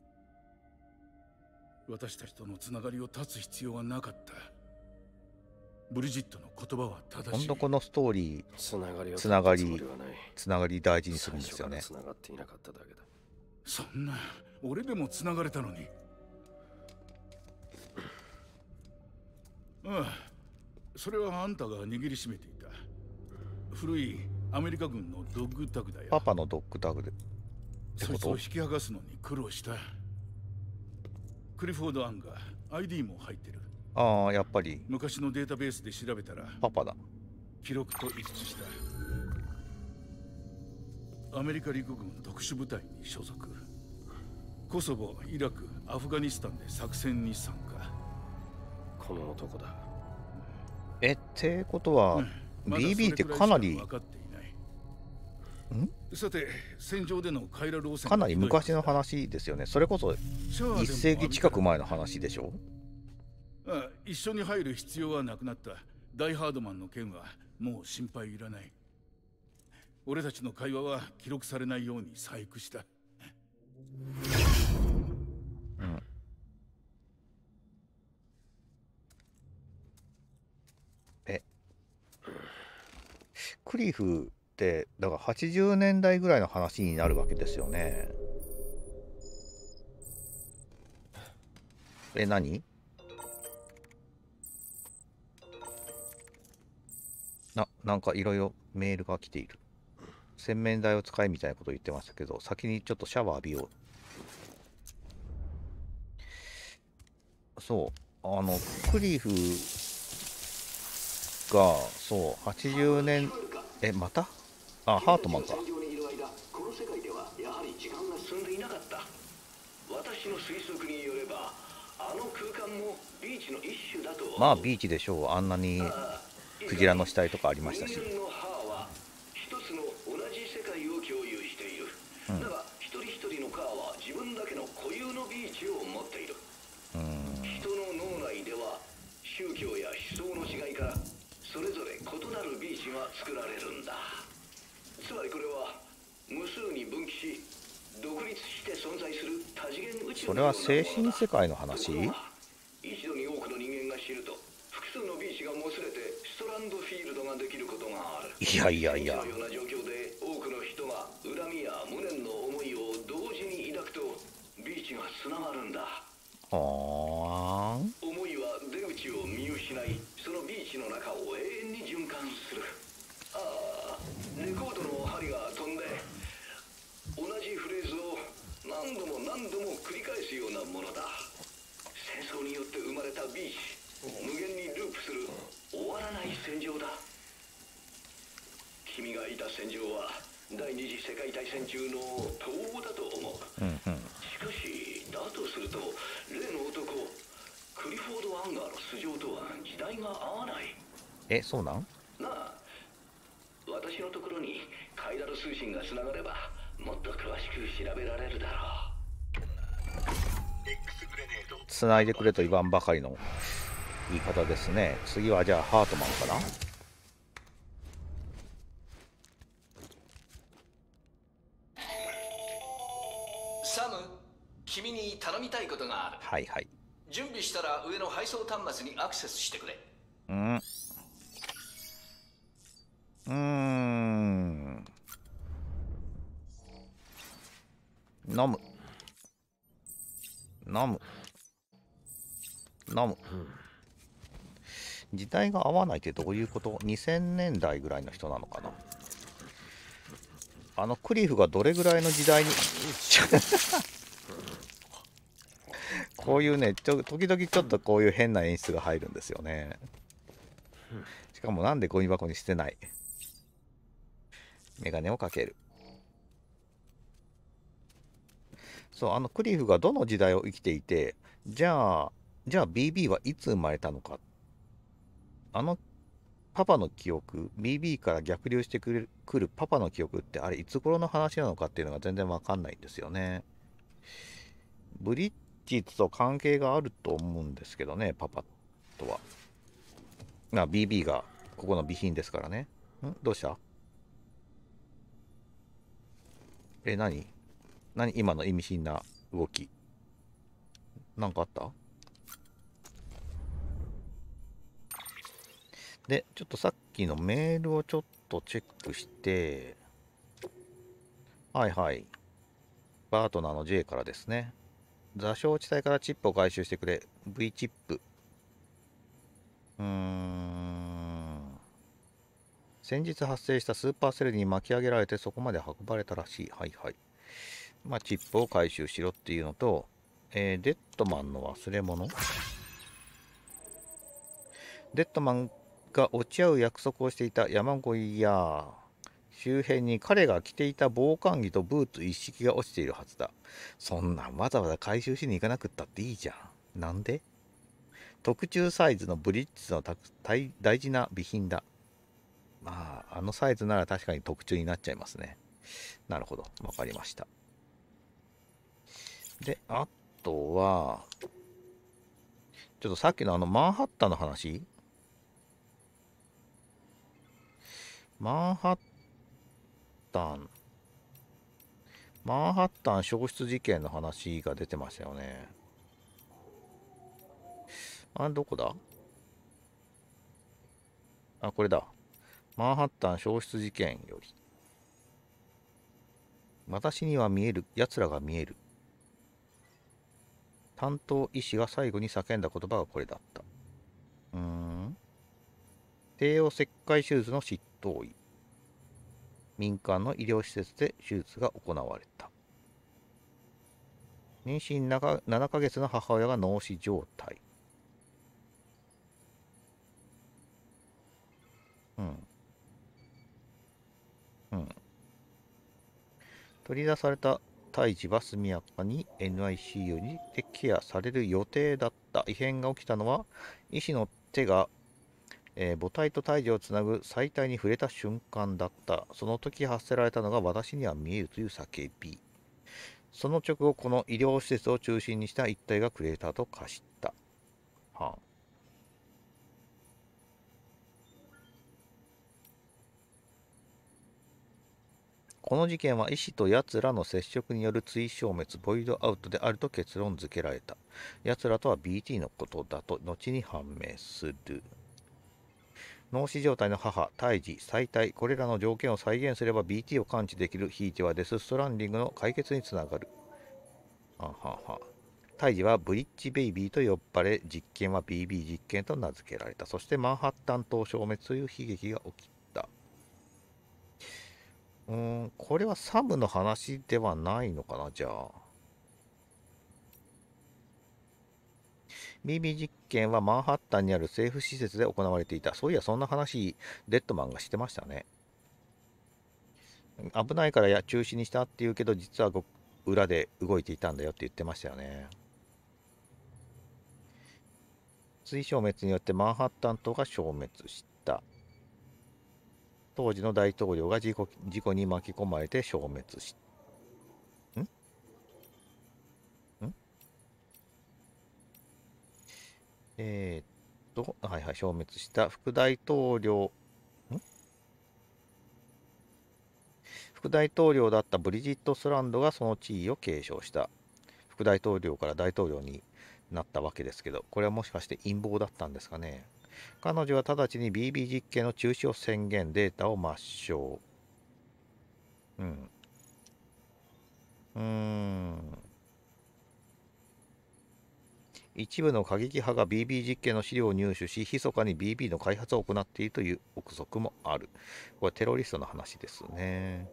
私たちとのつながりを断つ必要はなかった。ブリジットの言葉は正しい。 今度このストーリーつながりつながりつながり大事にするんですよね。 つながっていなかっただけだ。 そんな、俺でもつながれたのに。ああ、それはあんたが握りしめていた古いアメリカ軍のドッグタグだよ。 パパのドッグタグでそいつを引き剥がすのに苦労した。クリフォード・アンが アイディー も入ってる。 ああ、やっぱり昔のデータベースで調べたらパパだ。 記録と一致した。アメリカ陸軍特殊部隊に所属。コソボ、イラク、アフガニスタンで作戦に参加。 この男だ。 えってことは、うん、ビービー ってかなりんさて、戦場でのカイラ路線かなり昔の話ですよね。それこそいっ世紀近く前の話でしょ。 あ、一緒に入る必要はなくなった。ダイハードマンの件はもう心配いらない。俺たちの会話は記録されないように細工した。 うん。え、クリフってだからはちじゅうねんだいぐらいの話になるわけですよね。え、何？な、なんかいろいろメールが来ている。洗面台を使いみたいなこと言ってましたけど、先にちょっとシャワー浴びよう。そう、あの、クリフが、そう、はちじゅうねん、え、また？あ、ハートマンか。 この世界ではやはり時間が進んでいなかった。私の推測によれば、あの空間もビーチの一種だと。 まあビーチでしょう。あんなにクジラの死体とかありましたし。 人間の歯は一つの同じ世界を共有している。うん、だが一人一人のカーは自分だけの固有のビーチを持っている。うん、人の脳内では宗教や思想の違いからそれぞれ異なるビーチが作られるんだ。つまりこれは無数に分岐し独立して存在する多次元宇宙。 それは精神世界の話？ 一度に多くの人間が知ると複数のビーチがもつれてストランドフィールドができることがある。 いやいやいや。 そのような状況で多くの人が恨みや無念の思いを同時に抱くとビーチがつながるんだ。 はーん。 思いは出口を見失い、そのビーチの中を永遠に循環する。ああ、レコードの針が飛んで同じフレーズを何度も何度も繰り返すようなものだ。戦争によって生まれたビーチ、無限にループする終わらない戦場だ。君がいた戦場は第二次世界大戦中の東欧だと思う。うんうん、しかしだとすると例の男クリフォード・アンガーの素性とは時代が合わない。 え、そうなん？ なあ、私のところにカイダル通信がつながればもっと詳しく調べられるだろう。 つないでくれと言わんばかりの言い方ですね。次はじゃあハートマンかな。 サム、君に頼みたいことがある。 はいはい。 準備したら上の配送端末にアクセスしてくれ。 うん。うーん。飲む。飲む。飲む。時代が合わないってどういうこと？ にせん 年代ぐらいの人なのかな。あのクリフがどれぐらいの時代にこういうね、ちょ時々ちょっとこういう変な演出が入るんですよね。しかもなんでゴミ箱に捨てない。メガネをかける。そう、あのクリフがどの時代を生きていて、じゃあじゃあ ビービー はいつ生まれたのか。あのパパの記憶、ビービー から逆流してくる、くるパパの記憶ってあれいつ頃の話なのかっていうのが全然わかんないんですよね。ブリッジと関係があると思うんですけどね、パパとは。まあ ビービー がここの備品ですからね。んどうした？え、何？何今の意味深な動き。なんかあった？で、ちょっとさっきのメールをちょっとチェックして、はいはい。パートナーの J からですね。座礁地帯からチップを回収してくれ。V チップ。うーん。先日発生したスーパーセルに巻き上げられてそこまで運ばれたらしい。はいはい。まあ、チップを回収しろっていうのと、えー、デッドマンの忘れ物。デッドマンが落ち合う約束をしていた山小屋や周辺に彼が着ていた防寒着とブーツ一式が落ちているはずだ。そんなんわざわざ回収しに行かなくったっていいじゃん。なんで？特注サイズのブリッジの大, 大事な備品だ。まああのサイズなら確かに特注になっちゃいますね。なるほど、わかりました。で、あとはちょっとさっきのあのマンハッタンの話、マンハッタンマンハッタン消失事件の話が出てましたよね。あれどこだ？あ、これだ。マンハッタン消失事件より。私には見える、奴らが見える。担当医師が最後に叫んだ言葉がこれだった。うーん。帝王切開手術の執刀医。民間の医療施設で手術が行われた。妊娠ななかげつの母親が脳死状態。うん。うん。取り出された胎児は速やかに エヌアイシーユー にてケアされる予定だった。異変が起きたのは、医師の手が、えー母体と胎児をつなぐ臍帯に触れた瞬間だった。その時発せられたのが私には見えるという叫び。その直後、この医療施設を中心にした一体がクレーターと化した。はあ、この事件は医師と奴らの接触による追消滅、ボイドアウトであると結論付けられた。奴らとは ビーティー のことだと後に判明する。脳死状態の母、胎児、臍帯、これらの条件を再現すれば ビーティー を感知できる、ひいてはデス・ストランディングの解決につながる。あはは。胎児はブリッジベイビーと呼ばれ、実験は ビービー 実験と名付けられた。そしてマンハッタン島消滅という悲劇が起きた。うーん、これはサムの話ではないのかな、じゃあ。ビービー 実験はマンハッタンにある政府施設で行われていた。そういや、そんな話、デッドマンがしてましたね。危ないからや中止にしたっていうけど、実は裏で動いていたんだよって言ってましたよね。追消滅によってマンハッタン島が消滅した。当時の大統領が事故、事故に巻き込まれて消滅した。えー、っと、はいはい、消滅した副大統領、ん副大統領だったブリジット・スランドがその地位を継承した。副大統領から大統領になったわけですけど、これはもしかして陰謀だったんですかね。彼女は直ちに ビービー 実験の中止を宣言、データを抹消。うん。うーん。一部の過激派が ビービー 実験の資料を入手し、密かに ビービー の開発を行っているという憶測もある。これテロリストの話ですね。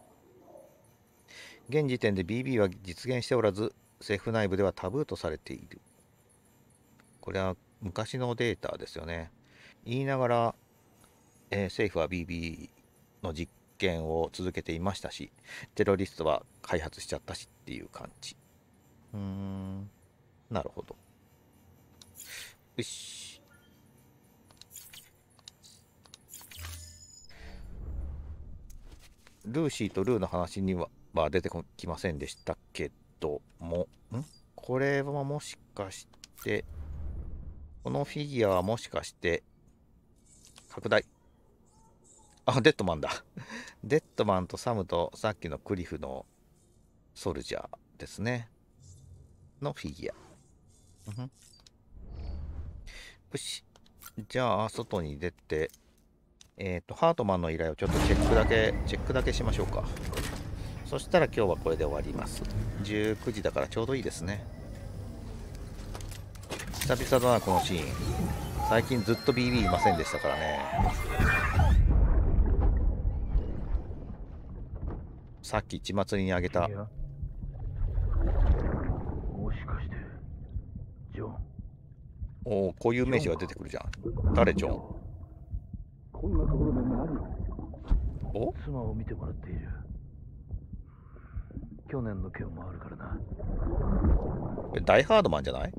現時点で ビービー は実現しておらず、政府内部ではタブーとされている。これは昔のデータですよね。言いながら、えー、政府は ビービー の実験を続けていましたし、テロリストは開発しちゃったしっていう感じ。うーん、なるほど。よし。ルーシーとルーの話にはは出てきませんでしたけども、んこれはもしかして、このフィギュアはもしかして、拡大。あ、デッドマンだ。デッドマンとサムとさっきのクリフのソルジャーですね。のフィギュア。うん、よし。じゃあ、外に出て、えっと、ハートマンの依頼をちょっとチェックだけ、チェックだけしましょうか。そしたら今日はこれで終わります。じゅうくじだからちょうどいいですね。久々だな、このシーン。最近ずっと ビービー いませんでしたからね。さっき一末にあげた。 もしかして、ジョン。 おお、固有名詞が出てくるじゃん。誰ジョン？ こんなところで何を？ お？ 妻を見てもらっている。去年の件もあるからな。 ダイハードマンじゃない？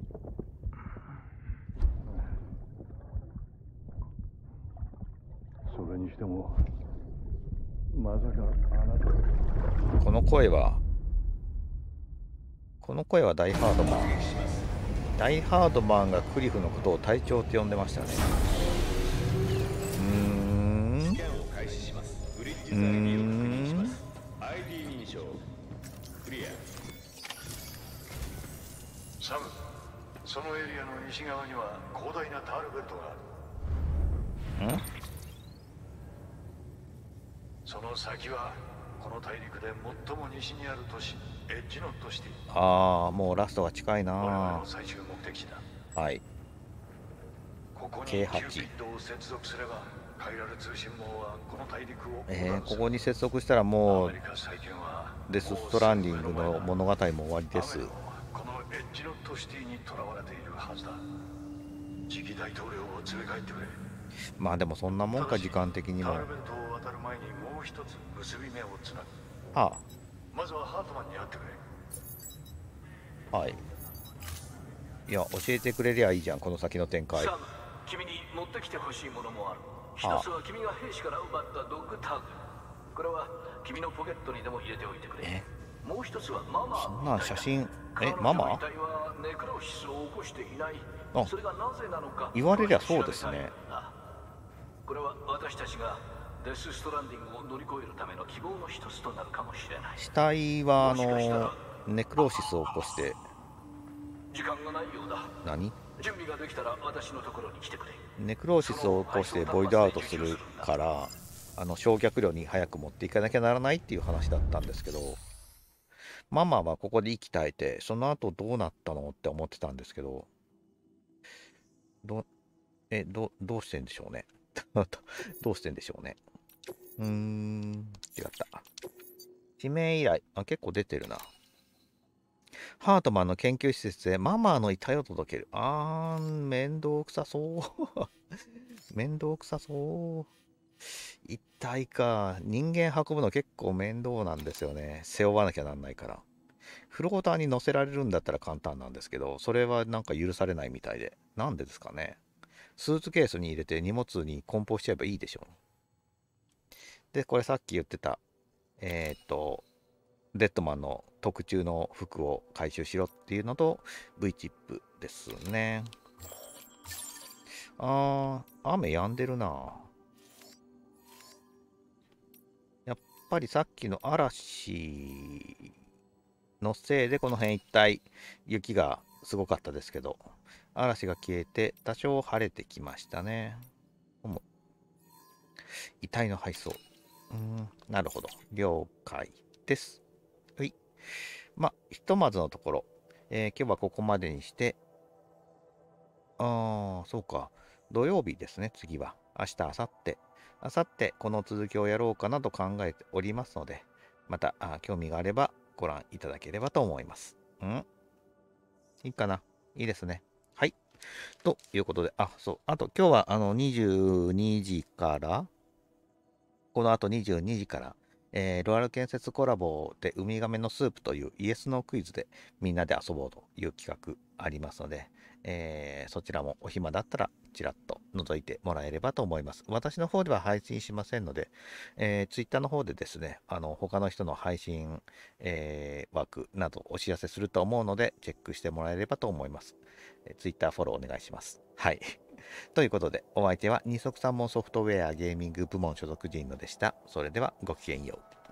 それにしても、まさかあなた。 この声は、この声はダイハードマン。 ダイハードマンがクリフのことを隊長って呼んでましたね。うーんうーんサム、そのエリアの西側には広大なタールベルトがある。 んその先はこの大陸で最も西にある都市エッジノットシティ。 ああ、もうラストが近いな。 我々の最終目的地だ。 はい。 ここにキケーュはちーピッドを接続すればカイラル通信網はこの大陸をえー、ここに接続したらもうアメリカ再建はデス・ストランディングの物語も終わりです。 このエッジノットシティにとらわれているはずだ。次期大統領を連れ帰ってくれ。 まあでもそんなもんか、時間的にも。 タールベルトを渡る前にもう一つ結び目をつなぐ。 はまずはハートマンに会ってくれ。 あ、はい。いや、教えてくれりゃいいじゃん、この先の展開。 サム、君に持ってきてほしいものもある。一つは君が兵士から奪ったドッグタグ。これは君のポケットにでも入れておいてくれ。もう一つはママ。 そんなん写真、え、ママ？ 遺体はネクロシスを起こしていない。 あ、 それがなぜなのか。 言われりゃそうですね。 これは私たちがデス・ストランディングを乗り越えるための希望の一つとなるかもしれない。 死体はあのネクローシスを起こして。 時間がないようだ。 何？ 準備ができたら私のところに来てくれ。 ネクローシスを起こしてボイドアウトするからあの焼却炉に早く持っていかなきゃならないっていう話だったんですけど、ママはここで息絶えてその後どうなったのって思ってたんですけど、どえどどうしてんでしょうねどうしてんでしょうね。うーん、違った。指名依頼、あ、結構出てるな。ハートマンの研究施設へママの遺体を届ける。あー、面倒くさそう面倒くさそう。遺体か。人間運ぶの結構面倒なんですよね。背負わなきゃなんないから。フローターに乗せられるんだったら簡単なんですけど、それはなんか許されないみたいで。なんでですかね。スーツケースに入れて荷物に梱包しちゃえばいいでしょう。で、これさっき言ってた、えー、っと、デッドマンの特注の服を回収しろっていうのと V チップですね。あー、雨止んでるな。やっぱりさっきの嵐のせいでこの辺一帯雪がすごかったですけど、嵐が消えて多少晴れてきましたね。遺体の配送。うーん、なるほど。了解です。はい。まあ、ひとまずのところ、えー、今日はここまでにして、ああ、そうか。土曜日ですね、次は。明日、明後日。明後日、この続きをやろうかなと考えておりますので、また、あ興味があればご覧いただければと思います。んいいかないいですね。はい。ということで、あ、そう。あと、今日は、あの、にじゅうにじから、この後にじゅうにじから、えー、ロアル建設コラボでウミガメのスープというイエスノークイズでみんなで遊ぼうという企画ありますので、えー、そちらもお暇だったらちらっと覗いてもらえればと思います。私の方では配信しませんので、えー、Twitter の方でですね、あの他の人の配信、えー、枠などお知らせすると思うのでチェックしてもらえればと思います。えー、Twitter フォローお願いします。はい。ということで、お相手は二足三門ソフトウェアゲーミング部門所属陣野でした。それではごきげんよう。